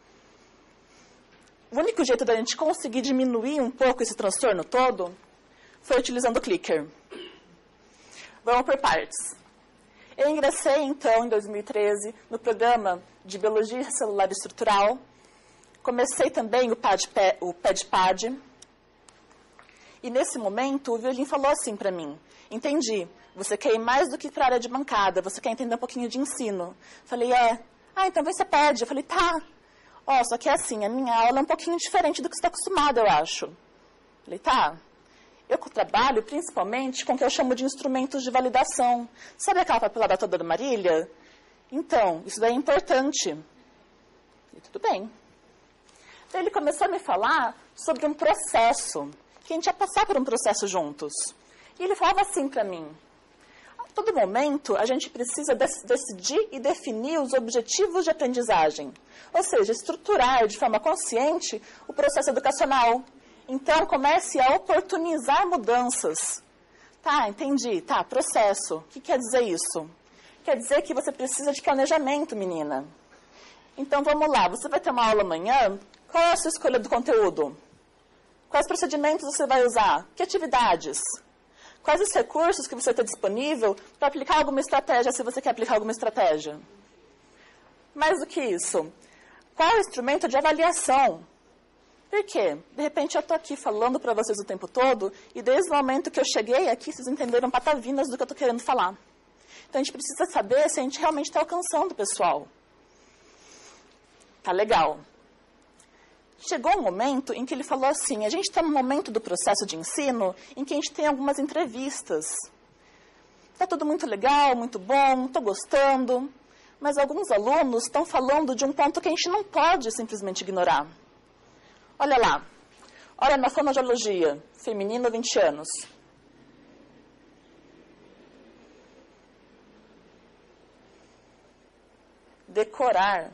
O único jeito da gente conseguir diminuir um pouco esse transtorno todo foi utilizando o clicker. Vamos por partes. Eu ingressei, então, em 2013, no programa de Biologia Celular Estrutural. Comecei também o PED-PAD. E, nesse momento, o Violim falou assim para mim, entendi, você quer ir mais do que para a área de bancada, você quer entender um pouquinho de ensino. Falei, então vai ser PED. Eu falei, tá. Só que é assim, a minha aula é um pouquinho diferente do que você está acostumado, eu acho. Falei, tá. Eu trabalho principalmente com o que eu chamo de instrumentos de validação. Sabe aquela papelada toda da Marília? Então, isso daí é importante. E tudo bem. Daí ele começou a me falar sobre um processo, que a gente ia passar por um processo juntos. E ele falava assim para mim, a todo momento a gente precisa decidir e definir os objetivos de aprendizagem. Ou seja, estruturar de forma consciente o processo educacional. Então, comece a oportunizar mudanças. Tá, entendi. Tá, processo. O que quer dizer isso? Quer dizer que você precisa de planejamento, menina. Então, vamos lá. Você vai ter uma aula amanhã. Qual é a sua escolha do conteúdo? Quais procedimentos você vai usar? Que atividades? Quais os recursos que você tem disponível para aplicar alguma estratégia, se você quer aplicar alguma estratégia? Mais do que isso, qual é o instrumento de avaliação? Por quê? De repente eu estou aqui falando para vocês o tempo todo e desde o momento que eu cheguei aqui, vocês entenderam patavinas do que eu estou querendo falar. Então a gente precisa saber se a gente realmente está alcançando o pessoal. Tá legal. Chegou um momento em que ele falou assim, a gente está no momento do processo de ensino em que a gente tem algumas entrevistas. Está tudo muito legal, muito bom, estou gostando, mas alguns alunos estão falando de um ponto que a gente não pode simplesmente ignorar. Olha lá, olha na fonoaudiologia, feminino 20 anos. Decorar.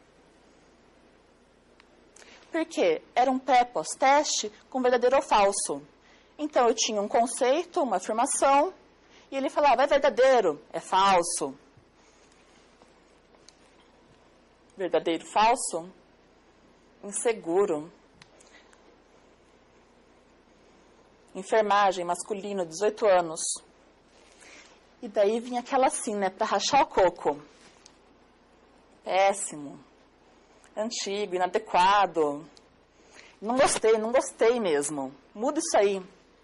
Por quê? Era um pré-pós-teste com verdadeiro ou falso. Então, eu tinha um conceito, uma afirmação, e ele falava, é verdadeiro, é falso. Verdadeiro, falso? Inseguro. Enfermagem, masculino, 18 anos. E daí vinha aquela assim, né, para rachar o coco. Péssimo. Antigo, inadequado. Não gostei mesmo. Muda isso aí.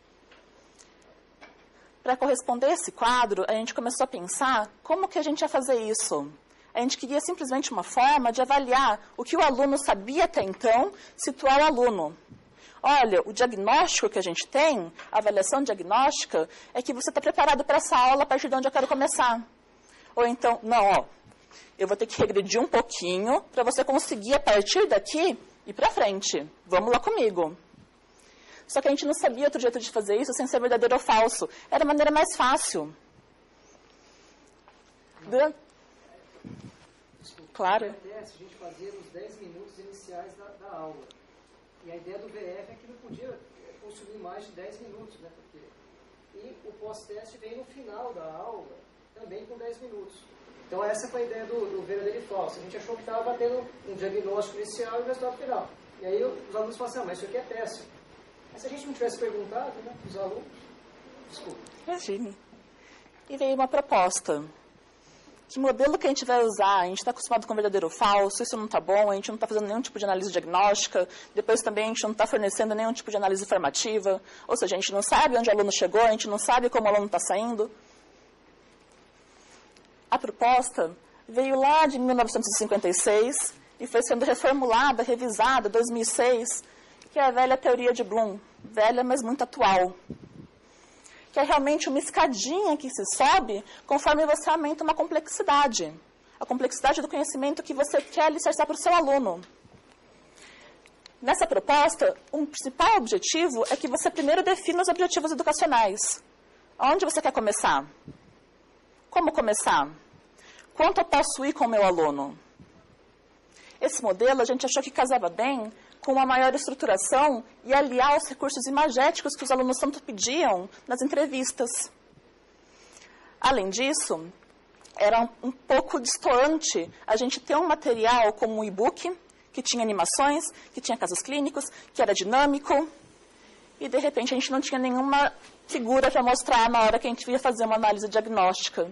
Para corresponder a esse quadro, a gente começou a pensar como que a gente ia fazer isso. A gente queria simplesmente uma forma de avaliar o que o aluno sabia até então, situar o aluno. Olha, o diagnóstico que a gente tem, a avaliação diagnóstica, é que você está preparado para essa aula a partir de onde eu quero começar. Ou então, não, ó, eu vou ter que regredir um pouquinho para você conseguir, a partir daqui, ir para frente. Vamos lá comigo. Só que a gente não sabia outro jeito de fazer isso sem ser verdadeiro ou falso. Era a maneira mais fácil. Claro. A gente fazia nos 10 minutos iniciais da aula. E a ideia do VF é que não podia consumir mais de 10 minutos, né? E o pós-teste vem no final da aula, também com 10 minutos. Então essa foi a ideia do verdadeiro e falso. A gente achou que estava tendo um diagnóstico inicial e um resultado final. E aí os alunos falaram assim, mas isso aqui é péssimo. Mas se a gente não tivesse perguntado, né, os alunos, desculpa. Imagine. E veio uma proposta. Que modelo que a gente vai usar? A gente está acostumado com verdadeiro ou falso, isso não está bom, a gente não está fazendo nenhum tipo de análise diagnóstica, depois também a gente não está fornecendo nenhum tipo de análise formativa, ou seja, a gente não sabe onde o aluno chegou, a gente não sabe como o aluno está saindo. A proposta veio lá de 1956 e foi sendo reformulada, revisada, em 2006, que é a velha teoria de Bloom, velha, mas muito atual. Que é realmente uma escadinha que se sobe conforme você aumenta uma complexidade. A complexidade do conhecimento que você quer alicerçar para o seu aluno. Nessa proposta, o principal objetivo é que você primeiro defina os objetivos educacionais. Onde você quer começar? Como começar? Quanto eu posso ir com o meu aluno? Esse modelo a gente achou que casava bem com uma maior estruturação e aliar os recursos imagéticos que os alunos tanto pediam nas entrevistas. Além disso, era um pouco distoante a gente ter um material como um e-book, que tinha animações, que tinha casos clínicos, que era dinâmico, e de repente a gente não tinha nenhuma figura para mostrar na hora que a gente ia fazer uma análise diagnóstica.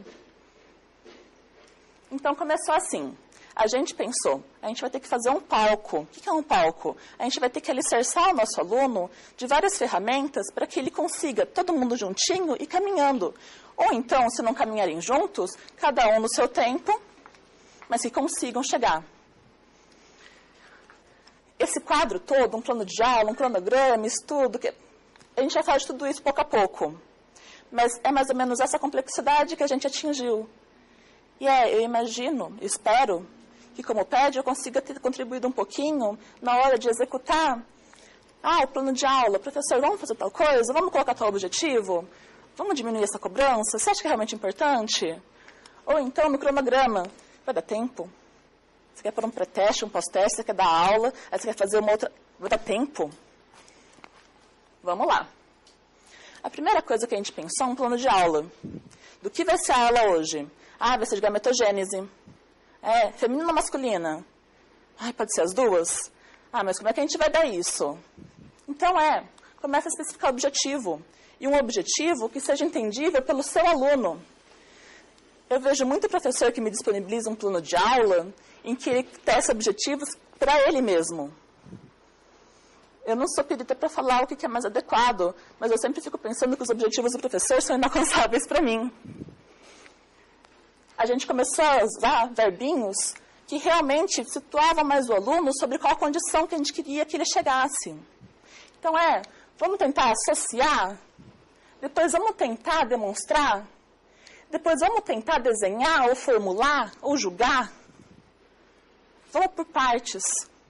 Então começou assim. A gente pensou, a gente vai ter que fazer um palco. O que é um palco? A gente vai ter que alicerçar o nosso aluno de várias ferramentas para que ele consiga, todo mundo juntinho e caminhando. Ou então, se não caminharem juntos, cada um no seu tempo, mas que consigam chegar. Esse quadro todo, um plano de aula, um cronograma, estudo, a gente vai falar de tudo isso pouco a pouco. Mas é mais ou menos essa complexidade que a gente atingiu. E eu imagino, espero, que como PED eu consiga ter contribuído um pouquinho na hora de executar. O plano de aula, professor, vamos fazer tal coisa? Vamos colocar tal objetivo? Vamos diminuir essa cobrança? Você acha que é realmente importante? Ou então, no cronograma, vai dar tempo? Você quer pôr um pré-teste, um pós-teste, você quer dar aula, aí você quer fazer uma outra... Vai dar tempo? Vamos lá. A primeira coisa que a gente pensou é um plano de aula. Do que vai ser a aula hoje? Vai ser de gametogênese. Feminina ou masculina? Pode ser as duas? Mas como é que a gente vai dar isso? Então começa a especificar o objetivo. E um objetivo que seja entendível pelo seu aluno. Eu vejo muito professor que me disponibiliza um plano de aula em que ele testa objetivos para ele mesmo. Eu não sou perita para falar o que é mais adequado, mas eu sempre fico pensando que os objetivos do professor são inalcançáveis para mim. A gente começou a usar verbinhos que realmente situavam mais o aluno sobre qual condição que a gente queria que ele chegasse. Então vamos tentar associar, depois vamos tentar demonstrar, depois vamos tentar desenhar ou formular ou julgar. Vamos por partes.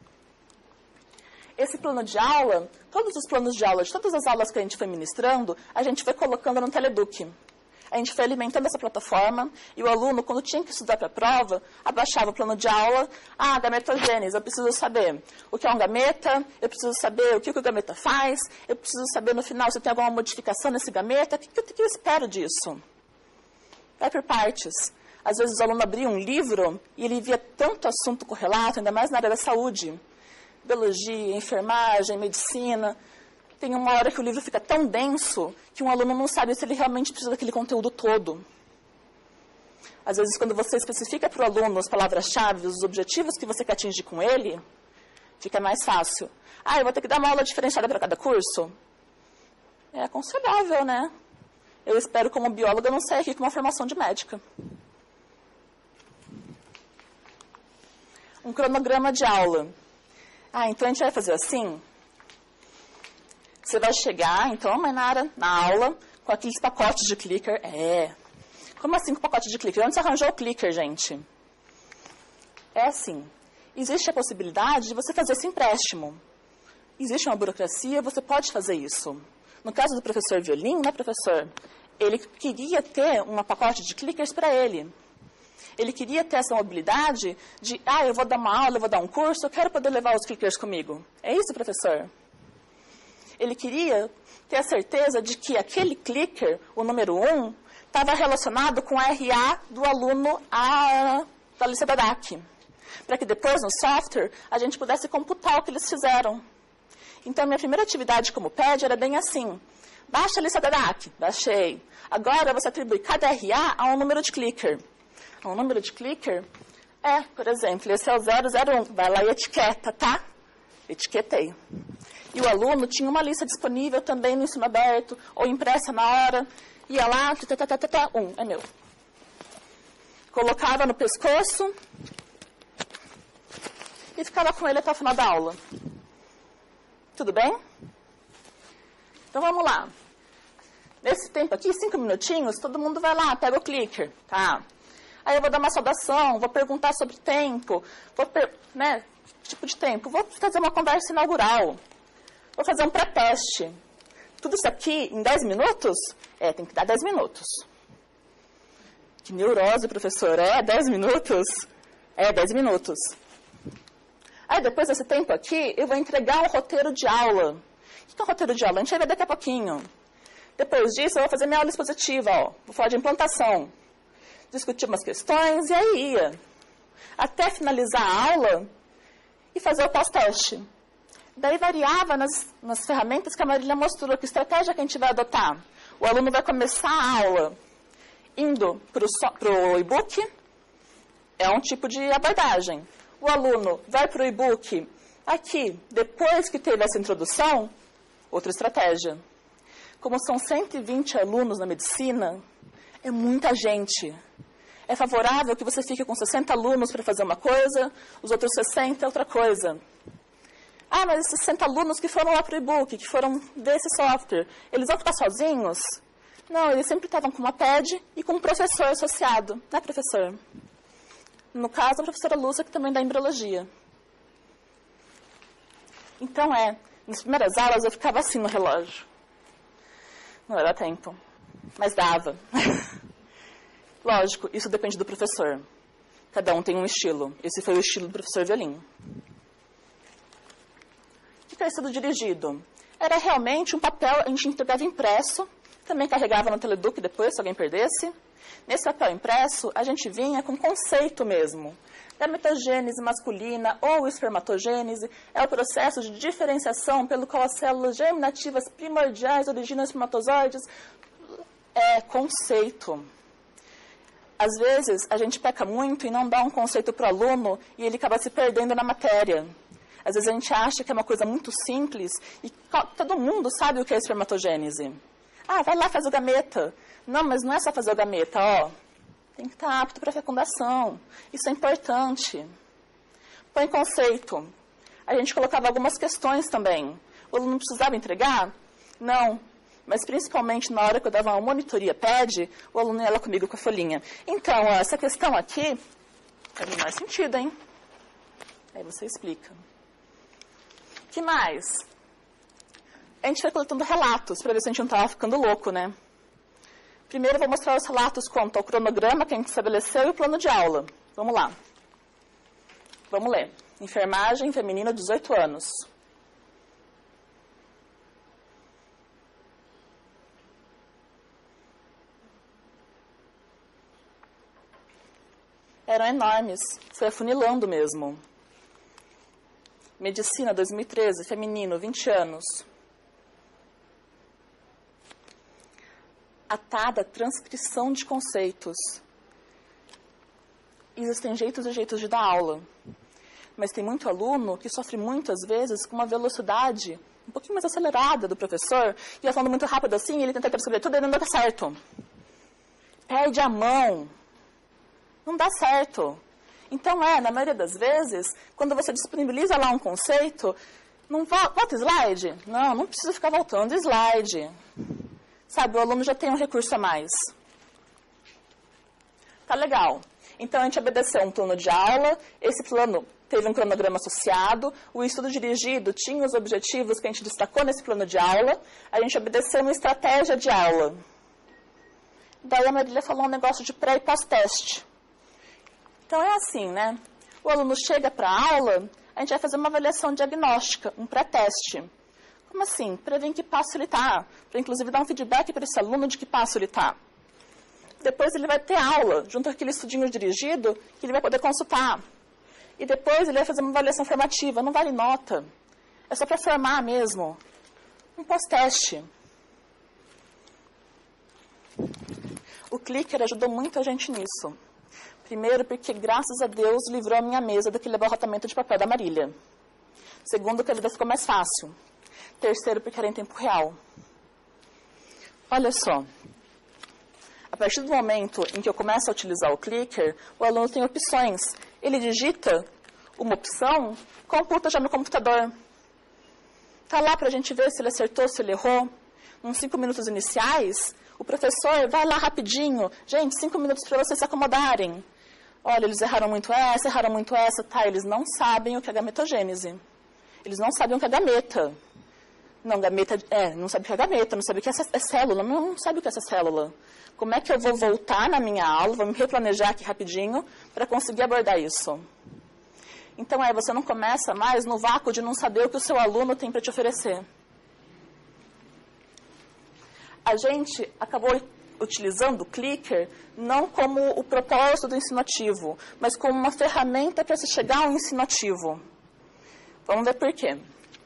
Esse plano de aula, todos os planos de aula, de todas as aulas que a gente foi ministrando, a gente foi colocando no Teleduc. A gente foi alimentando essa plataforma e o aluno, quando tinha que estudar para a prova, abaixava o plano de aula. Gametogênese, eu preciso saber o que é um gameta, eu preciso saber o que o gameta faz, eu preciso saber no final se tem alguma modificação nesse gameta, o que eu espero disso? Vai por partes. Às vezes o aluno abria um livro e ele via tanto assunto correlato, ainda mais na área da saúde. Biologia, enfermagem, medicina. Tem uma hora que o livro fica tão denso que um aluno não sabe se ele realmente precisa daquele conteúdo todo. Às vezes, quando você especifica para o aluno as palavras-chave, os objetivos que você quer atingir com ele, fica mais fácil. Eu vou ter que dar uma aula diferenciada para cada curso? É aconselhável, né? Eu espero, como bióloga, não sair aqui com uma formação de médica. Um cronograma de aula. Então a gente vai fazer assim. Você vai chegar, então, Mainara, na aula, com aqueles pacotes de clicker. Como assim com pacote de clicker? Onde você arranjou o clicker, gente? É assim. Existe a possibilidade de você fazer esse empréstimo. Existe uma burocracia, você pode fazer isso. No caso do professor Violim, né, professor? Ele queria ter um pacote de clickers para ele. Ele queria ter essa mobilidade de, eu vou dar uma aula, eu vou dar um curso, eu quero poder levar os clickers comigo. É isso, professor? Ele queria ter a certeza de que aquele clicker, o número 1, estava relacionado com a RA do aluno da lista da DAC. Para que depois, no software, a gente pudesse computar o que eles fizeram. Então, minha primeira atividade como PED era bem assim. Baixa a lista da DAC. Baixei. Agora, você atribui cada RA a um número de clicker. Um número de clicker por exemplo, esse é o 001. Vai lá e etiqueta, tá? Etiquetei. E o aluno tinha uma lista disponível também no ensino aberto, ou impressa na hora. Ia lá, é meu. Colocava no pescoço e ficava com ele até o final da aula. Tudo bem? Então vamos lá. Nesse tempo aqui, 5 minutinhos, todo mundo vai lá, pega o clicker, tá? Aí eu vou dar uma saudação, vou perguntar sobre tempo, tipo de tempo. Vou fazer uma conversa inaugural. Vou fazer um pré-teste. Tudo isso aqui em 10 minutos? Tem que dar 10 minutos. Que neurose, professor. 10 minutos? 10 minutos. Aí depois desse tempo aqui, eu vou entregar um roteiro de aula. O que é um roteiro de aula? A gente vai ver daqui a pouquinho. Depois disso, eu vou fazer minha aula expositiva. Vou falar de implantação. Discutir umas questões e aí ia. Até finalizar a aula e fazer o pós-teste. Daí variava nas ferramentas que a Marília mostrou, que estratégia que a gente vai adotar. O aluno vai começar a aula indo para o e-book, é um tipo de abordagem. O aluno vai para o e-book aqui, depois que teve essa introdução, outra estratégia. Como são 120 alunos na medicina, é muita gente. É favorável que você fique com 60 alunos para fazer uma coisa, os outros 60 outra coisa. Mas esses 60 alunos que foram lá para o e-book, que foram ver esse software, eles vão ficar sozinhos? Não, eles sempre estavam com uma PED e com um professor associado, né, professor? No caso, a professora Lúcia, que também dá embriologia. Então, nas primeiras aulas eu ficava assim no relógio. Não era tempo, mas dava. Lógico, isso depende do professor. Cada um tem um estilo. Esse foi o estilo do professor Violim. O que é estudo dirigido? era realmente um papel, a gente entregava impresso, também carregava no Teleduc depois, se alguém perdesse. Nesse papel impresso, a gente vinha com conceito mesmo. Gametogênese masculina ou espermatogênese é o processo de diferenciação pelo qual as células germinativas primordiais originam espermatozoides. É conceito. Às vezes, a gente peca muito e não dá um conceito para o aluno e ele acaba se perdendo na matéria. Às vezes a gente acha que é uma coisa muito simples e todo mundo sabe o que é espermatogênese. Ah, vai lá, faz o gameta. Não, mas não é só fazer o gameta, ó. Tem que estar apto para fecundação. Isso é importante. Põe conceito. A gente colocava algumas questões também. O aluno não precisava entregar? Não. Mas principalmente na hora que eu dava uma monitoria PED, o aluno ia lá comigo com a folhinha. Então, ó, essa questão aqui faz o menor sentido, hein? Aí você explica. O que mais? A gente foi coletando relatos para ver se a gente não estava ficando louco, né? Primeiro eu vou mostrar os relatos quanto ao cronograma que a gente estabeleceu e o plano de aula. Vamos lá. Vamos ler. Enfermagem feminina, 18 anos. Eram enormes, foi afunilando mesmo. Medicina, 2013, feminino, 20 anos. Atada transcrição de conceitos. Existem jeitos e jeitos de dar aula. Mas tem muito aluno que sofre muitas vezes com uma velocidade um pouquinho mais acelerada do professor, e vai falando muito rápido assim, e ele tenta escrever tudo e não dá certo. Perde a mão. Não dá certo. Então, na maioria das vezes, quando você disponibiliza lá um conceito, não volta slide? Não precisa ficar voltando slide. Sabe, o aluno já tem um recurso a mais. Tá legal. Então, a gente obedeceu um plano de aula, esse plano teve um cronograma associado, o estudo dirigido tinha os objetivos que a gente destacou nesse plano de aula, a gente obedeceu uma estratégia de aula. Daí a Marília falou um negócio de pré e pós-teste. Então, é assim, né? O aluno chega para a aula, a gente vai fazer uma avaliação diagnóstica, um pré-teste. Como assim? Para ver em que passo ele está. Para, inclusive, dar um feedback para esse aluno de que passo ele está. Depois ele vai ter aula, junto com aquele estudinho dirigido, que ele vai poder consultar. E depois ele vai fazer uma avaliação formativa. Não vale nota. É só para formar mesmo. Um pós-teste. O Clicker ajudou muito a gente nisso. Primeiro, porque, graças a Deus, livrou a minha mesa daquele abarrotamento de papel da Marília. Segundo, que a vida ficou mais fácil. Terceiro, porque era em tempo real. Olha só. A partir do momento em que eu começo a utilizar o Clicker, o aluno tem opções. Ele digita uma opção, computa já no computador. Está lá para a gente ver se ele acertou, se ele errou. Uns 5 minutos iniciais, o professor vai lá rapidinho. Gente, 5 minutos para vocês se acomodarem. Olha, eles erraram muito essa, tá? Eles não sabem o que é gametogênese. Eles não sabem o que é gameta. Não, gameta, não sabe o que é gameta, não sabe o que é célula, não sabe o que é essa célula. Como é que eu vou voltar na minha aula, vou me replanejar aqui rapidinho para conseguir abordar isso? Então, você não começa mais no vácuo de não saber o que o seu aluno tem para te oferecer. A gente acabou utilizando o Clicker não como o propósito do ensino ativo, mas como uma ferramenta para se chegar ao ensino ativo. Vamos ver por quê.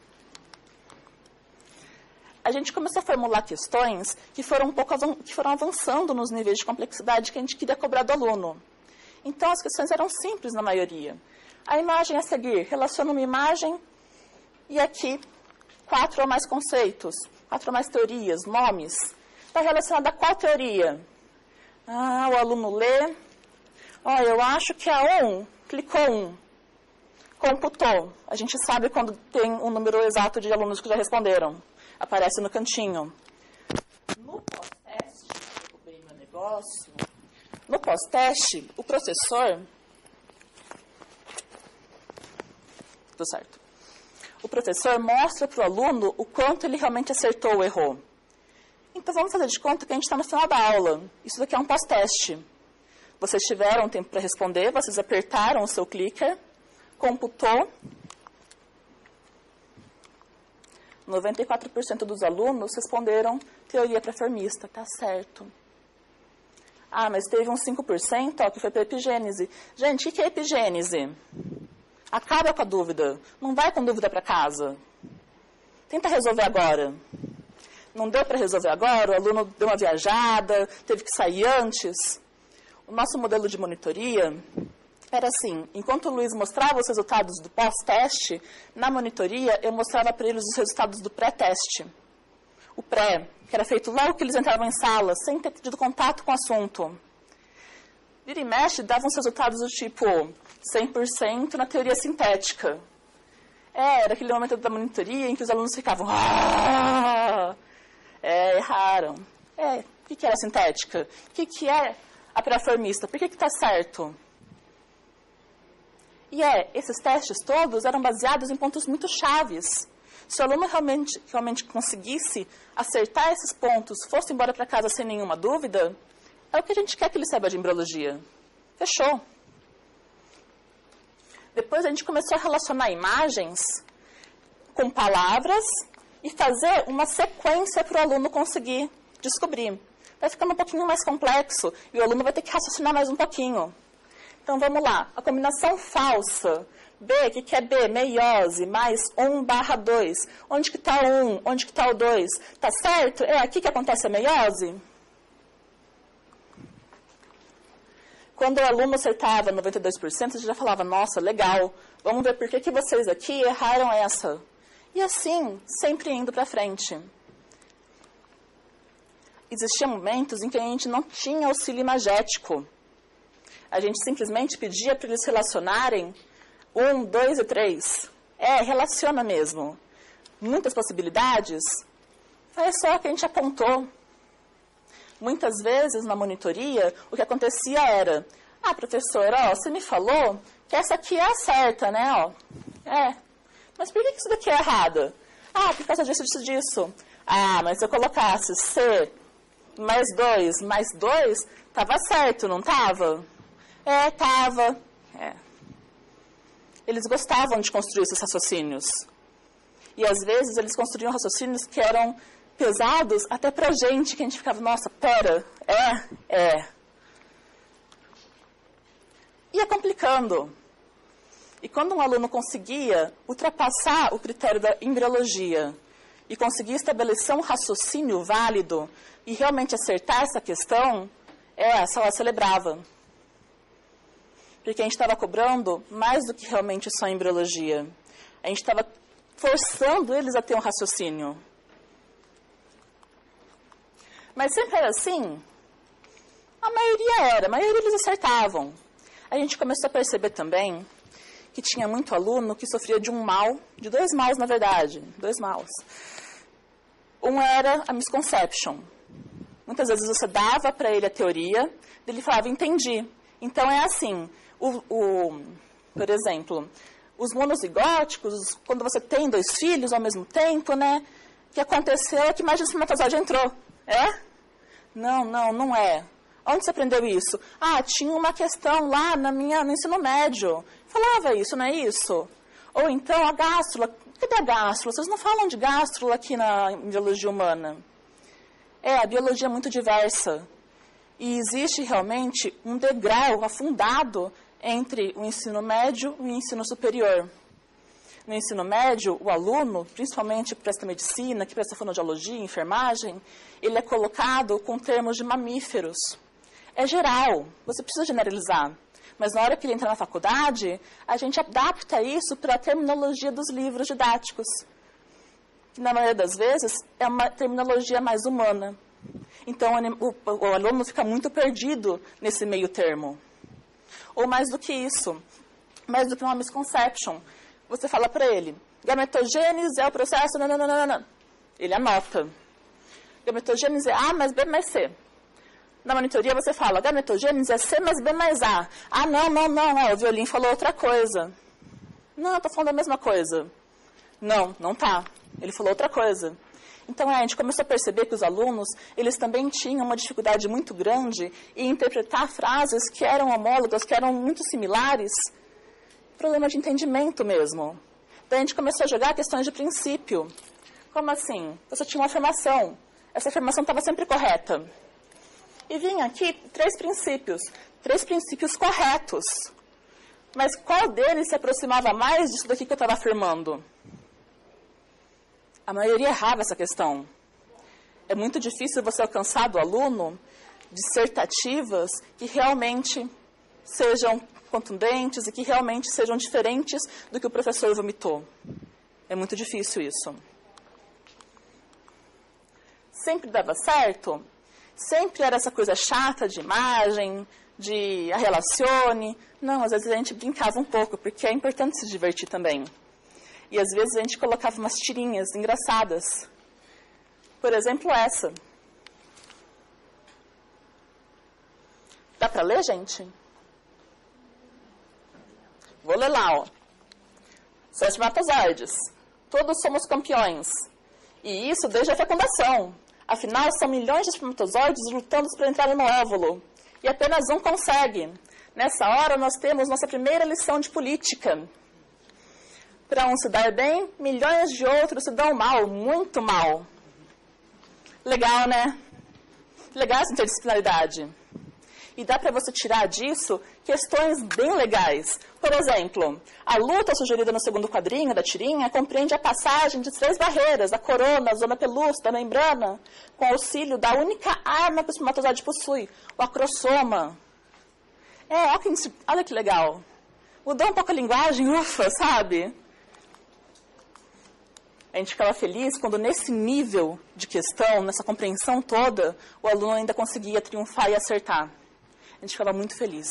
A gente começou a formular questões que foram avançando nos níveis de complexidade que a gente queria cobrar do aluno. Então, as questões eram simples na maioria. A imagem a seguir, relaciona uma imagem e aqui 4 ou mais conceitos, 4 ou mais teorias, nomes. Está relacionada a qual teoria? O aluno lê. Eu acho que é 1. Clicou 1. Computou. A gente sabe quando tem um número exato de alunos que já responderam. Aparece no cantinho. No pós-teste, eu roubei meu negócio. No pós-teste, o professor... Tudo certo. O professor mostra para o aluno o quanto ele realmente acertou ou errou. Então, vamos fazer de conta que a gente está no final da aula. Isso daqui é um pós-teste. Vocês tiveram tempo para responder, vocês apertaram o seu clicker, computou. 94% dos alunos responderam teoria preformista, tá certo. Ah, mas teve uns 5% que foi para epigênese. Gente, o que é epigênese? Acaba com a dúvida. Não vai com dúvida para casa. Tenta resolver agora. Não deu para resolver agora, o aluno deu uma viajada, teve que sair antes. O nosso modelo de monitoria era assim, enquanto o Luiz mostrava os resultados do pós-teste, na monitoria eu mostrava para eles os resultados do pré-teste. O pré, que era feito logo que eles entravam em sala, sem ter tido contato com o assunto. Vira e mexe, davam os resultados do tipo 100% na teoria sintética. Era aquele momento da monitoria em que os alunos ficavam... erraram. O que era sintética? O que é a preformista? Por que está certo? E esses testes todos eram baseados em pontos muito chaves. Se o aluno realmente conseguisse acertar esses pontos, fosse embora para casa sem nenhuma dúvida, é o que a gente quer que ele saiba de embriologia. Fechou. Depois a gente começou a relacionar imagens com palavras e fazer uma sequência para o aluno conseguir descobrir. Vai ficando um pouquinho mais complexo e o aluno vai ter que raciocinar mais um pouquinho. Então, vamos lá. A combinação falsa. B, o que é B? Meiose, mais 1/2. Onde que está o 1? Onde que está o 2? Tá certo? É aqui que acontece a meiose? Quando o aluno acertava 92%, a gente já falava, nossa, legal. Vamos ver por que vocês aqui erraram essa. E assim, sempre indo para frente. Existiam momentos em que a gente não tinha auxílio imagético. A gente simplesmente pedia para eles relacionarem 1, 2 e 3. Relaciona mesmo. Muitas possibilidades. É só que a gente apontou. Muitas vezes, na monitoria, o que acontecia era... professor, você me falou que essa aqui é a certa, né? Mas por que isso daqui é errada? Por causa disso. Mas se eu colocasse C mais 2, estava certo, não estava? Estava. Eles gostavam de construir esses raciocínios. E, às vezes, eles construíam raciocínios que eram pesados até pra gente, que a gente ficava, nossa, pera, Ia complicando. E quando um aluno conseguia ultrapassar o critério da embriologia e conseguia estabelecer um raciocínio válido e realmente acertar essa questão, a sala celebrava. Porque a gente estava cobrando mais do que realmente só embriologia. A gente estava forçando eles a ter um raciocínio. Mas sempre era assim? A maioria eles acertavam. A gente começou a perceber também que tinha muito aluno que sofria de um mal, de 2 maus, na verdade, 2 maus. Um era a misconception. Muitas vezes você dava para ele a teoria, ele falava, entendi. Então é assim, por exemplo, os monozigóticos, quando você tem 2 filhos ao mesmo tempo, né? O que aconteceu é que mais de espermatozoide entrou. Não é. Onde você aprendeu isso? Tinha uma questão lá no ensino médio. Falava isso, não é isso? Ou então a gástrula. Cadê a gástrula? Vocês não falam de gástrula aqui na biologia humana. A biologia é muito diversa. E existe realmente um degrau afundado entre o ensino médio e o ensino superior. No ensino médio, o aluno, principalmente que presta medicina, que presta fonoaudiologia, enfermagem, ele é colocado com termos de mamíferos. É geral, você precisa generalizar. Mas na hora que ele entra na faculdade, a gente adapta isso para a terminologia dos livros didáticos. Que, na maioria das vezes, é uma terminologia mais humana. Então, o aluno fica muito perdido nesse meio termo. Ou mais do que isso, mais do que uma misconception. Você fala para ele, gametogênese é o processo... Não. Ele anota. Gametogênese é A mais B mais C. Na monitoria você fala, gametogênese é C mais B mais A. Não, o Violin falou outra coisa. Não, eu estou falando a mesma coisa. Não tá. Ele falou outra coisa. Então, a gente começou a perceber que os alunos, eles também tinham uma dificuldade muito grande em interpretar frases que eram homólogas, que eram muito similares. Problema de entendimento mesmo. Daí a gente começou a jogar questões de princípio. Como assim? Você tinha uma afirmação. Essa afirmação estava sempre correta. E vinha aqui 3 princípios. 3 princípios corretos. Mas qual deles se aproximava mais disso daqui que eu estava afirmando? A maioria errava essa questão. É muito difícil você alcançar do aluno dissertativas que realmente sejam contundentes e que realmente sejam diferentes do que o professor vomitou. É muito difícil isso. Sempre dava certo? Sempre era essa coisa chata de imagem, de a relacione. Não, às vezes a gente brincava um pouco, porque é importante se divertir também. E às vezes a gente colocava umas tirinhas engraçadas. Por exemplo, essa. Dá para ler, gente? Vou ler lá, ó. São espermatozoides. Todos somos campeões. E isso desde a fecundação. Afinal, são milhões de espermatozoides lutando para entrar no óvulo. E apenas um consegue. Nessa hora, nós temos nossa primeira lição de política. Para um se dar bem, milhões de outros se dão mal, muito mal. Legal, né? Legal essa interdisciplinaridade. E dá para você tirar disso questões bem legais. Por exemplo, a luta sugerida no segundo quadrinho da tirinha compreende a passagem de 3 barreiras, a corona, a zona pelúcida, a membrana, com auxílio da única arma que o espermatozoide possui, o acrossoma. Olha que legal. Mudou um pouco a linguagem, ufa, sabe? A gente ficava feliz quando nesse nível de questão, nessa compreensão toda, o aluno ainda conseguia triunfar e acertar. A gente ficava muito feliz.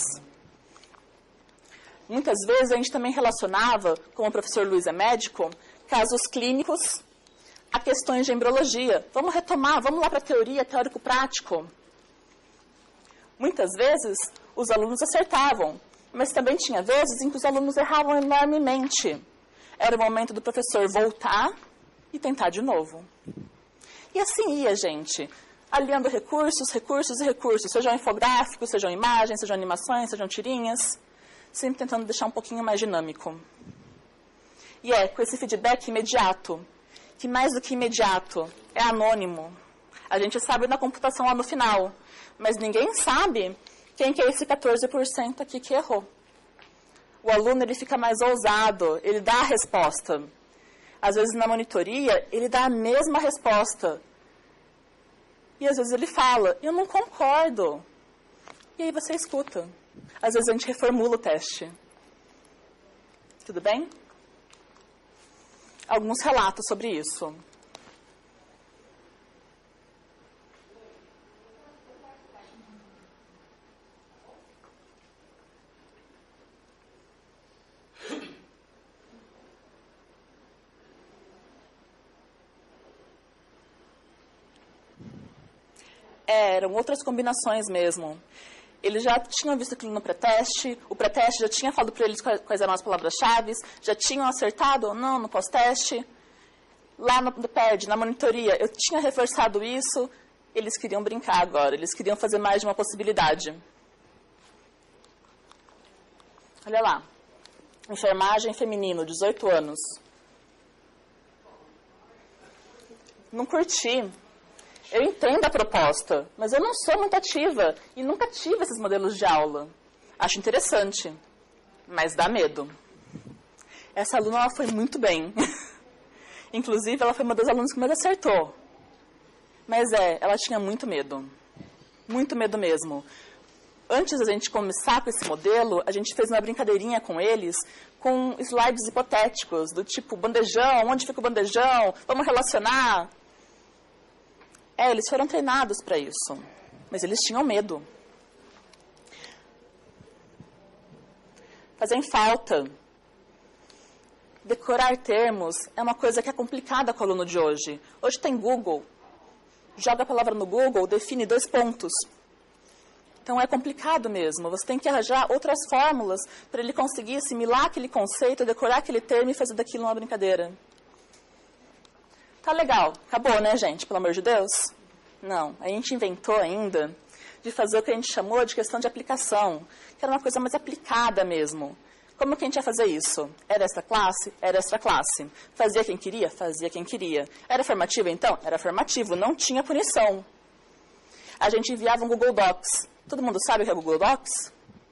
Muitas vezes a gente também relacionava, como o professor Luiz é médico, casos clínicos a questões de embriologia. Vamos retomar, vamos lá para a teoria, teórico-prático. Muitas vezes os alunos acertavam, mas também tinha vezes em que os alunos erravam enormemente. Era o momento do professor voltar e tentar de novo. E assim ia, gente. Aliando recursos, sejam infográficos, sejam imagens, sejam animações, sejam tirinhas, sempre tentando deixar um pouquinho mais dinâmico. E com esse feedback imediato, que mais do que imediato, é anônimo. A gente sabe na computação lá no final, mas ninguém sabe quem que é esse 14% aqui que errou. O aluno ele fica mais ousado, ele dá a resposta. Às vezes na monitoria, ele dá a mesma resposta. E às vezes ele fala, eu não concordo. E aí você escuta. Às vezes a gente reformula o teste. Tudo bem? Alguns relatos sobre isso. Eram outras combinações mesmo. Eles já tinham visto aquilo no pré-teste, o pré-teste já tinha falado para eles quais eram as palavras-chave, já tinham acertado ou não no pós-teste. Lá no PED, na monitoria, eu tinha reforçado isso, eles queriam brincar agora, eles queriam fazer mais de uma possibilidade. Olha lá, enfermagem feminino, 18 anos. Não curti. Eu entendo a proposta, mas eu não sou muito ativa e nunca tive esses modelos de aula. Acho interessante, mas dá medo. Essa aluna ela foi muito bem. Inclusive, ela foi uma das alunas que mais acertou. Mas ela tinha muito medo. Muito medo mesmo. Antes da gente começar com esse modelo, a gente fez uma brincadeirinha com eles, com slides hipotéticos, do tipo, bandejão, onde fica o bandejão? Vamos relacionar? Eles foram treinados para isso, mas eles tinham medo. Fazem falta. Decorar termos é uma coisa que é complicada com o aluno de hoje. Hoje tem Google. Joga a palavra no Google, define 2 pontos. Então é complicado mesmo. Você tem que arranjar outras fórmulas para ele conseguir assimilar aquele conceito, decorar aquele termo e fazer daquilo uma brincadeira. Tá legal. Acabou, né, gente? Pelo amor de Deus? Não. A gente inventou ainda de fazer o que a gente chamou de questão de aplicação, que era uma coisa mais aplicada mesmo. Como que a gente ia fazer isso? Era extra classe? Era extra classe. Fazia quem queria? Fazia quem queria. Era formativo, então? Era formativo, não tinha punição. A gente enviava um Google Docs. Todo mundo sabe o que é Google Docs?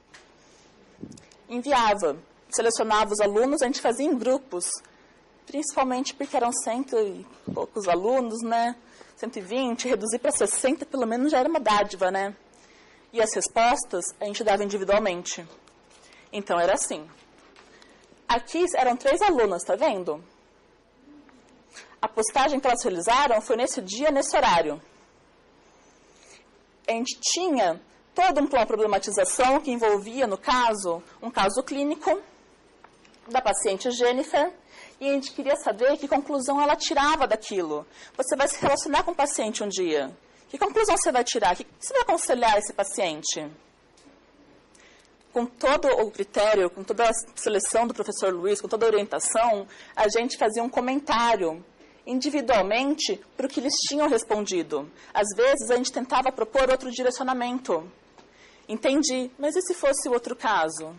Enviava, selecionava os alunos, a gente fazia em grupos, principalmente porque eram 100 e poucos alunos, né? 120, reduzir para 60 pelo menos já era uma dádiva, né? E as respostas a gente dava individualmente. Então era assim. Aqui eram 3 alunas, tá vendo? A postagem que elas realizaram foi nesse dia, nesse horário. A gente tinha todo uma problematização que envolvia, no caso, um caso clínico da paciente Jennifer, e a gente queria saber que conclusão ela tirava daquilo. Você vai se relacionar com o paciente um dia. Que conclusão você vai tirar? O que você vai aconselhar esse paciente? Com todo o critério, com toda a seleção do professor Luiz, com toda a orientação, a gente fazia um comentário individualmente para o que eles tinham respondido. Às vezes, a gente tentava propor outro direcionamento. Entendi, mas e se fosse o outro caso?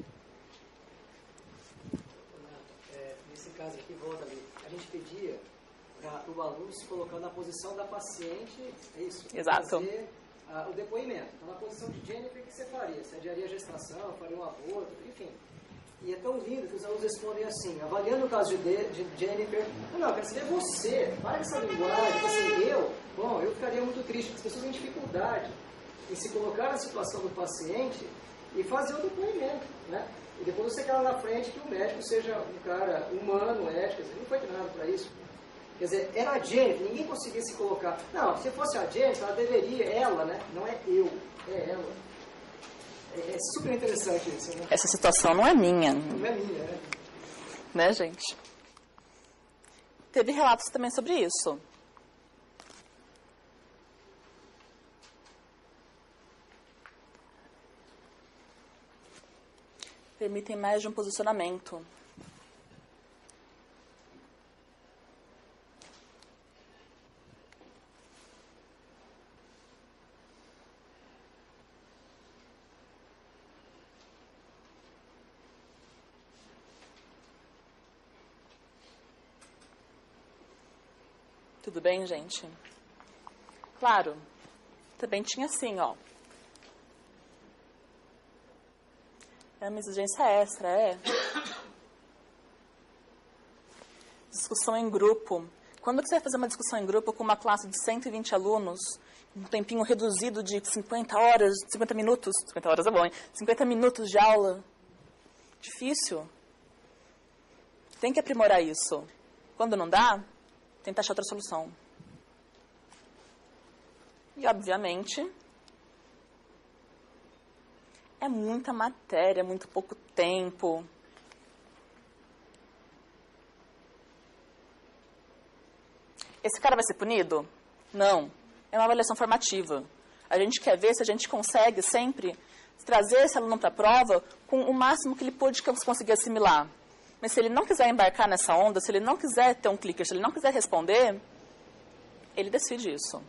Nesse caso aqui, volta ali, a gente pedia para o aluno se colocar na posição da paciente, é isso? Exato. Fazer o depoimento. Então, na posição de Jennifer, o que você faria? Você adiaria a gestação, faria um aborto, enfim. E é tão lindo que os alunos respondem assim, avaliando o caso de Jennifer, não, eu quero saber você, para com essa linguagem, tipo assim, eu ficaria muito triste, as pessoas têm dificuldade em se colocar na situação do paciente e fazer o depoimento, né? E depois você quer lá na frente que o médico seja um cara humano, ético, ele não foi treinado para isso. Quer dizer, era a Jennifer, ninguém conseguia se colocar. Não, se fosse a Jennifer, ela deveria, ela, né? Não é eu, é ela. É super interessante isso, né? Essa situação não é minha. Não é minha, né? Né, gente? Teve relatos também sobre isso. Permitem mais de um posicionamento. Tudo bem, gente? Claro, também tinha assim, ó. É uma exigência extra, é. Discussão em grupo. Quando você vai fazer uma discussão em grupo com uma classe de 120 alunos, um tempinho reduzido de 50 horas, 50 minutos, 50 horas é bom, hein? 50 minutos de aula. Difícil. Tem que aprimorar isso. Quando não dá, tenta achar outra solução. E, obviamente, é muita matéria, muito pouco tempo. Esse cara vai ser punido? Não. É uma avaliação formativa. A gente quer ver se a gente consegue sempre trazer esse aluno para a prova com o máximo que ele pôde conseguir assimilar. Mas se ele não quiser embarcar nessa onda, se ele não quiser ter um clicker, se ele não quiser responder, ele decide isso.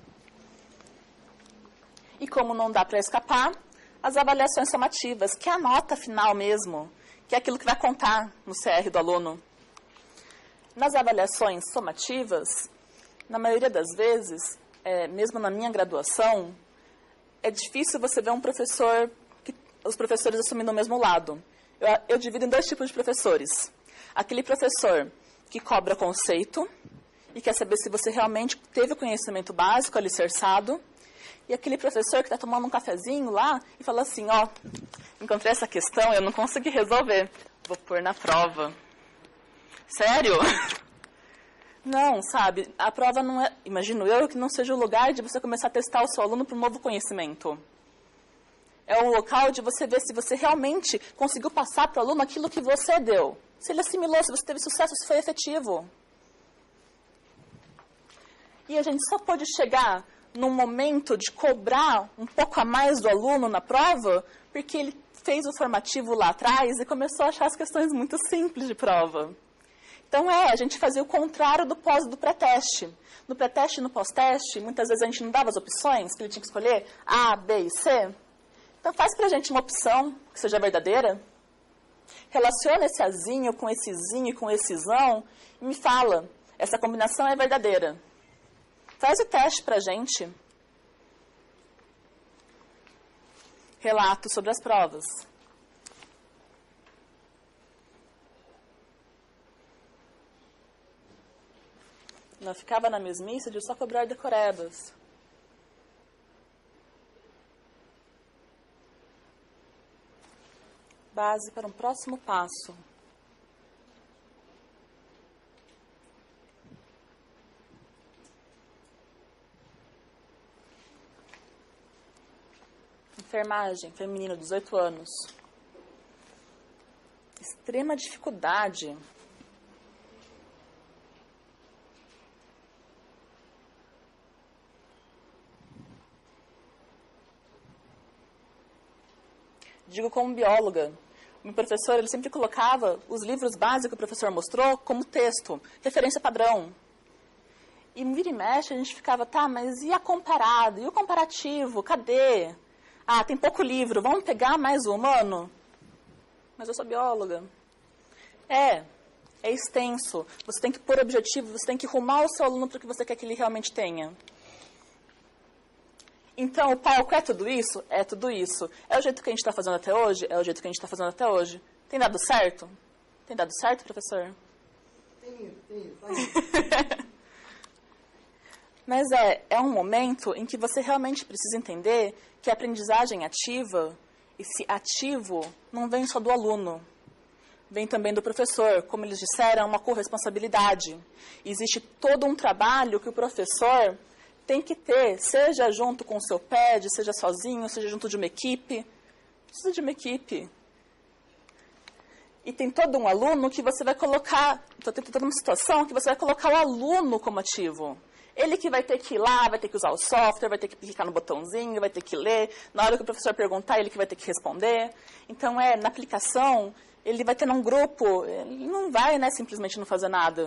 E como não dá para escapar, as avaliações somativas, que é a nota final mesmo, que é aquilo que vai contar no CR do aluno. Nas avaliações somativas, na maioria das vezes, mesmo na minha graduação, é difícil você ver um professor, os professores assumindo o mesmo lado. Eu divido em 2 tipos de professores. Aquele professor que cobra conceito e quer saber se você realmente teve o conhecimento básico alicerçado. E aquele professor que está tomando um cafezinho lá e fala assim, ó, encontrei essa questão, eu não consegui resolver. Vou pôr na prova. Sério? Não, sabe, a prova não é, imagino eu, que não seja o lugar de você começar a testar o seu aluno para um novo conhecimento. É o local de você ver se você realmente conseguiu passar para o aluno aquilo que você deu. Se ele assimilou, se você teve sucesso, se foi efetivo. E a gente só pode chegar num momento de cobrar um pouco a mais do aluno na prova, porque ele fez o formativo lá atrás e começou a achar as questões muito simples de prova. Então, a gente fazia o contrário do pré-teste. No pré-teste e no pós-teste, muitas vezes a gente não dava as opções, que ele tinha que escolher A, B e C. Então, faz pra gente uma opção que seja verdadeira. Relaciona esse azinho com esse zinho e com esse zão e me fala, essa combinação é verdadeira. Faz o teste pra gente. Relato sobre as provas. Não ficava na mesmice de só cobrar decorebas. Base para um próximo passo. Enfermagem, feminino, 18 anos. Extrema dificuldade. Digo como bióloga. O meu professor, ele sempre colocava os livros básicos que o professor mostrou como texto, referência padrão. E vira e mexe, a gente ficava, tá, mas e a comparado? E o comparativo? Cadê? Ah, tem pouco livro, vamos pegar mais o humano? Mas eu sou bióloga. É extenso. Você tem que pôr objetivo, você tem que rumar o seu aluno para o que você quer que ele realmente tenha. Então, o palco é tudo isso? É tudo isso. É o jeito que a gente está fazendo até hoje? É o jeito que a gente está fazendo até hoje. Tem dado certo? Tem dado certo, professor? Tem. Mas é um momento em que você realmente precisa entender que a aprendizagem ativa, esse ativo, não vem só do aluno. Vem também do professor. Como eles disseram, é uma corresponsabilidade. Existe todo um trabalho que o professor tem que ter, seja junto com o seu PED, seja sozinho, seja junto de uma equipe. Precisa de uma equipe. E tem todo um aluno que você vai colocar, tem toda uma situação que você vai colocar o aluno como ativo. Ele que vai ter que ir lá, vai ter que usar o software, vai ter que clicar no botãozinho, vai ter que ler. Na hora que o professor perguntar, ele que vai ter que responder. Então, na aplicação, ele vai ter num grupo, ele não vai, simplesmente não fazer nada.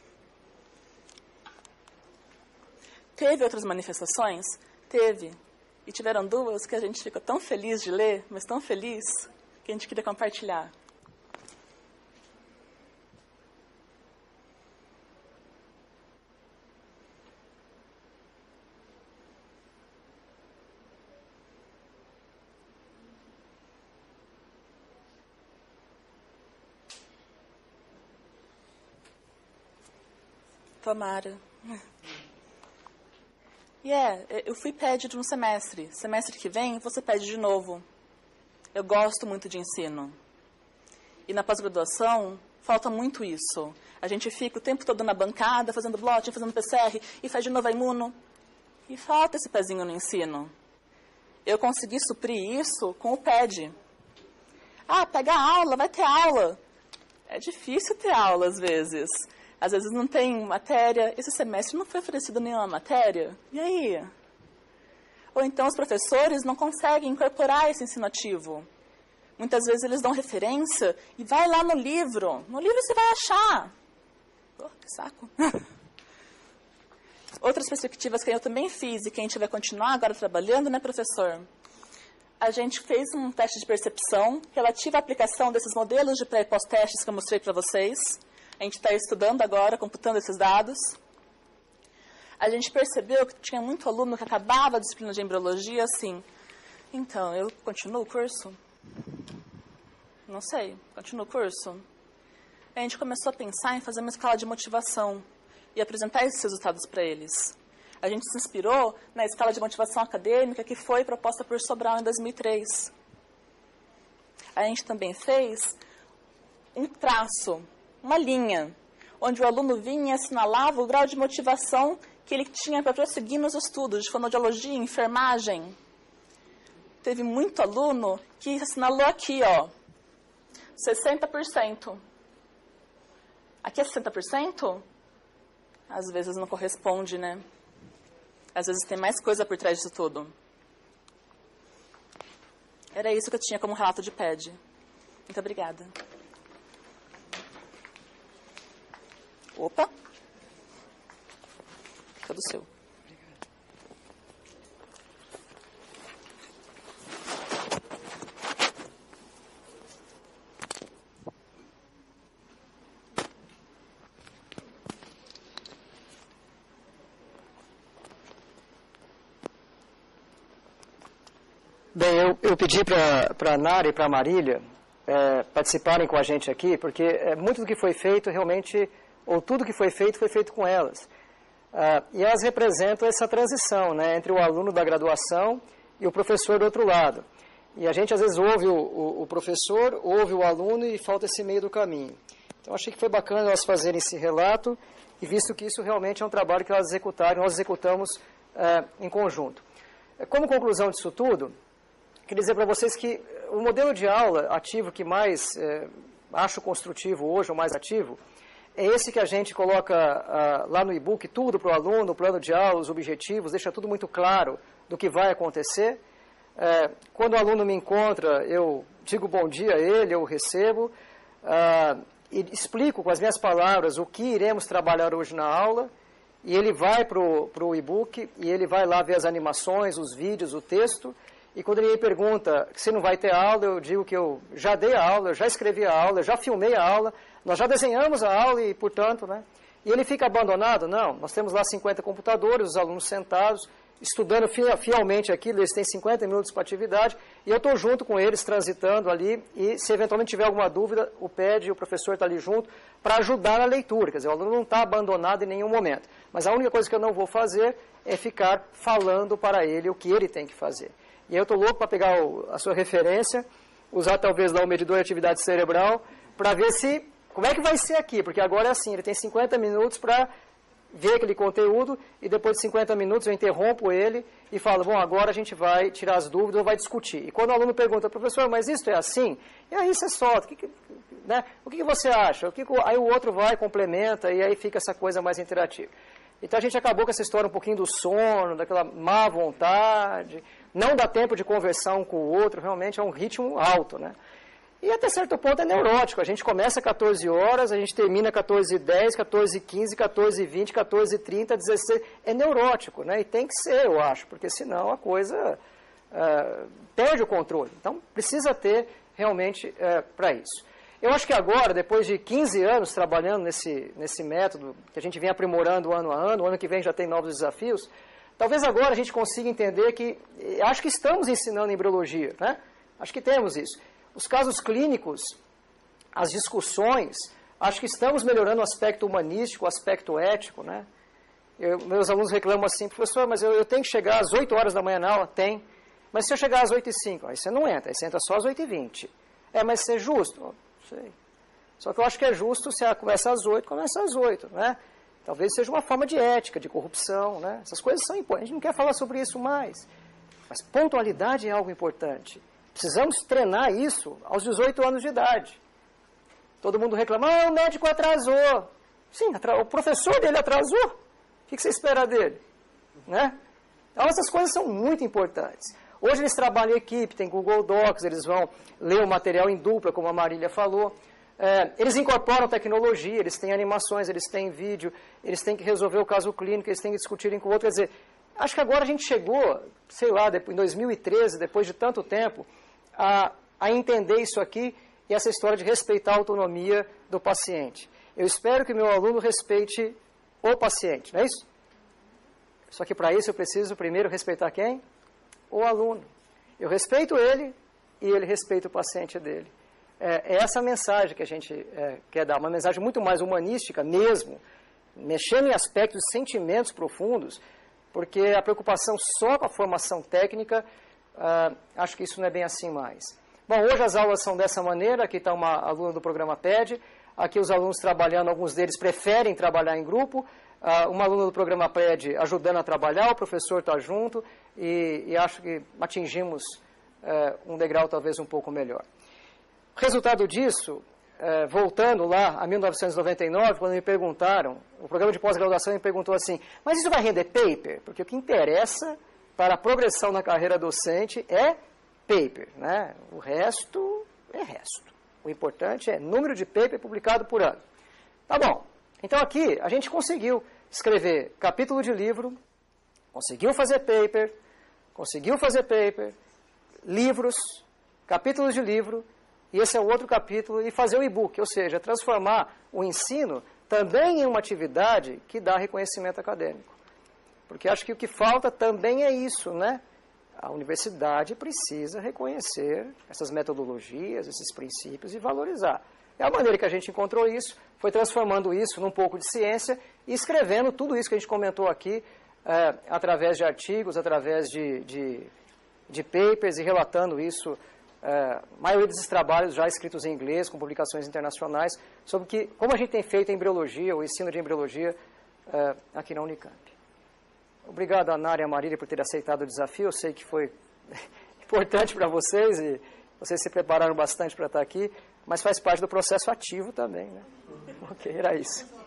Teve outras manifestações? Teve. E tiveram duas que a gente ficou tão feliz de ler, mas tão feliz, que a gente queria compartilhar. Tomara. Eu fui PED de um semestre. Semestre que vem, você pede de novo. Eu gosto muito de ensino. E na pós-graduação, falta muito isso. A gente fica o tempo todo na bancada, fazendo blotting, fazendo PCR, e faz de novo a imuno. E falta esse pezinho no ensino. Eu consegui suprir isso com o PED. Ah, pega a aula, vai ter aula. É difícil ter aula às vezes. Às vezes não tem matéria. Esse semestre não foi oferecido nenhuma matéria. E aí? Ou então os professores não conseguem incorporar esse ensino ativo. Muitas vezes eles dão referência e vai lá no livro. No livro você vai achar. Oh, que saco. Outras perspectivas que eu também fiz e que a gente vai continuar agora trabalhando, né, professor? A gente fez um teste de percepção relativo à aplicação desses modelos de pré e pós-testes que eu mostrei para vocês. A gente está estudando agora, computando esses dados. A gente percebeu que tinha muito aluno que acabava a disciplina de embriologia assim. Então, eu continuo o curso? Não sei, continuo o curso? A gente começou a pensar em fazer uma escala de motivação e apresentar esses resultados para eles. A gente se inspirou na escala de motivação acadêmica que foi proposta por Sobral em 2003. A gente também fez um traço, uma linha, onde o aluno vinha e assinalava o grau de motivação que ele tinha para prosseguir nos estudos de fonoaudiologia e enfermagem. Teve muito aluno que assinalou aqui, 60%. Aqui é 60%? Às vezes não corresponde, né? Às vezes tem mais coisa por trás disso tudo. Era isso que eu tinha como relato de PED. Muito obrigada. Opa! Todo seu. Bem, eu pedi para a Nara e para a Marília participarem com a gente aqui, porque muito do que foi feito realmente, ou tudo que foi feito com elas. E elas representam essa transição, né, entre o aluno da graduação e o professor do outro lado. E a gente às vezes ouve o professor, ouve o aluno e falta esse meio do caminho. Então achei que foi bacana elas fazerem esse relato, e visto que isso realmente é um trabalho que elas executaram, nós executamos em conjunto. Como conclusão disso tudo, queria dizer para vocês que o modelo de aula ativo que mais acho construtivo hoje, o mais ativo, é esse que a gente coloca lá no e-book, tudo para o aluno, o plano de aula, os objetivos, deixa tudo muito claro do que vai acontecer. Quando o aluno me encontra, eu digo bom dia a ele, eu o recebo, e explico com as minhas palavras o que iremos trabalhar hoje na aula, e ele vai para o e-book, e ele vai lá ver as animações, os vídeos, o texto, e quando ele me pergunta se não vai ter aula, eu digo que eu já dei a aula, eu já escrevi a aula, eu já filmei a aula, nós já desenhamos a aula e, portanto, né? E ele fica abandonado? Não, nós temos lá 50 computadores, os alunos sentados, estudando fielmente aquilo, eles têm 50 minutos para atividade, e eu estou junto com eles, transitando ali, e se eventualmente tiver alguma dúvida, o PED e o professor está ali junto para ajudar na leitura, quer dizer, o aluno não está abandonado em nenhum momento. Mas a única coisa que eu não vou fazer é ficar falando para ele o que ele tem que fazer. E aí eu estou louco para pegar a sua referência, usar talvez lá o medidor de atividade cerebral, para ver como é que vai ser aqui, porque agora é assim, ele tem 50 minutos para ver aquele conteúdo, e depois de 50 minutos eu interrompo ele e falo, bom, agora a gente vai tirar as dúvidas ou vai discutir. E quando o aluno pergunta, professor, mas isso é assim? E aí você solta, né? O que você acha? Aí o outro vai, complementa, e aí fica essa coisa mais interativa. Então a gente acabou com essa história um pouquinho do sono, daquela má vontade, não dá tempo de conversar um com o outro, realmente é um ritmo alto, né? E até certo ponto é neurótico, a gente começa às 14 horas, a gente termina às 14h10, 14h15, 14h20, 14h30, 16h, é neurótico, né? E tem que ser, eu acho, porque senão a coisa perde o controle. Então precisa ter realmente para isso. Eu acho que agora, depois de 15 anos trabalhando nesse método, que a gente vem aprimorando ano a ano, o ano que vem já tem novos desafios, talvez agora a gente consiga entender que, acho que estamos ensinando embriologia, né? Acho que temos isso. Os casos clínicos, as discussões, acho que estamos melhorando o aspecto humanístico, o aspecto ético, né? Meus alunos reclamam assim, professor, mas eu tenho que chegar às 8 horas da manhã na aula? Tem. Mas se eu chegar às 8h05, aí você não entra, aí você entra só às 8h20. Mas ser justo? Não sei. Só que eu acho que é justo se ela começa às 8, começa às 8, né? Talvez seja uma forma de ética, de corrupção, né? Essas coisas são importantes, a gente não quer falar sobre isso mais. Mas pontualidade é algo importante. Precisamos treinar isso aos 18 anos de idade. Todo mundo reclama, o médico atrasou. Sim, o professor dele atrasou. O que você espera dele? Né? Então, essas coisas são muito importantes. Hoje eles trabalham em equipe, tem Google Docs, eles vão ler o material em dupla, como a Marília falou. Eles incorporam tecnologia, eles têm animações, eles têm vídeo, eles têm que resolver o caso clínico, eles têm que discutir um com o outro. Quer dizer, acho que agora a gente chegou, sei lá, em 2013, depois de tanto tempo, a entender isso aqui e essa história de respeitar a autonomia do paciente. Eu espero que meu aluno respeite o paciente, não é isso? Só que para isso eu preciso primeiro respeitar quem? O aluno. Eu respeito ele e ele respeita o paciente dele. É essa a mensagem que a gente quer dar, uma mensagem muito mais humanística mesmo, mexendo em aspectos de sentimentos profundos, porque a preocupação só com a formação técnica, acho que isso não é bem assim mais. Bom, hoje as aulas são dessa maneira, aqui está uma aluna do programa PED, aqui os alunos trabalhando, alguns deles preferem trabalhar em grupo, uma aluna do programa PED ajudando a trabalhar, o professor está junto, e acho que atingimos um degrau talvez um pouco melhor. Resultado disso, voltando lá a 1999, quando me perguntaram, o programa de pós-graduação me perguntou assim, mas isso vai render paper? Porque o que interessa para a progressão na carreira docente é paper, né? O resto é resto. O importante é número de paper publicado por ano. Tá bom. Então aqui a gente conseguiu escrever capítulo de livro, conseguiu fazer paper, livros, capítulos de livro, e esse é o outro capítulo, e fazer o e-book, ou seja, transformar o ensino também em uma atividade que dá reconhecimento acadêmico. Porque acho que o que falta também é isso, né? a universidade precisa reconhecer essas metodologias, esses princípios e valorizar. É a maneira que a gente encontrou isso, foi transformando isso num pouco de ciência e escrevendo tudo isso que a gente comentou aqui, através de artigos, através de papers e relatando isso, a maioria desses trabalhos já escritos em inglês, com publicações internacionais, sobre como a gente tem feito a embriologia, o ensino de embriologia aqui na Unicamp. Obrigado a Nara e a Marília por terem aceitado o desafio, eu sei que foi importante para vocês e vocês se prepararam bastante para estar aqui, mas faz parte do processo ativo também, né? Ok, era isso.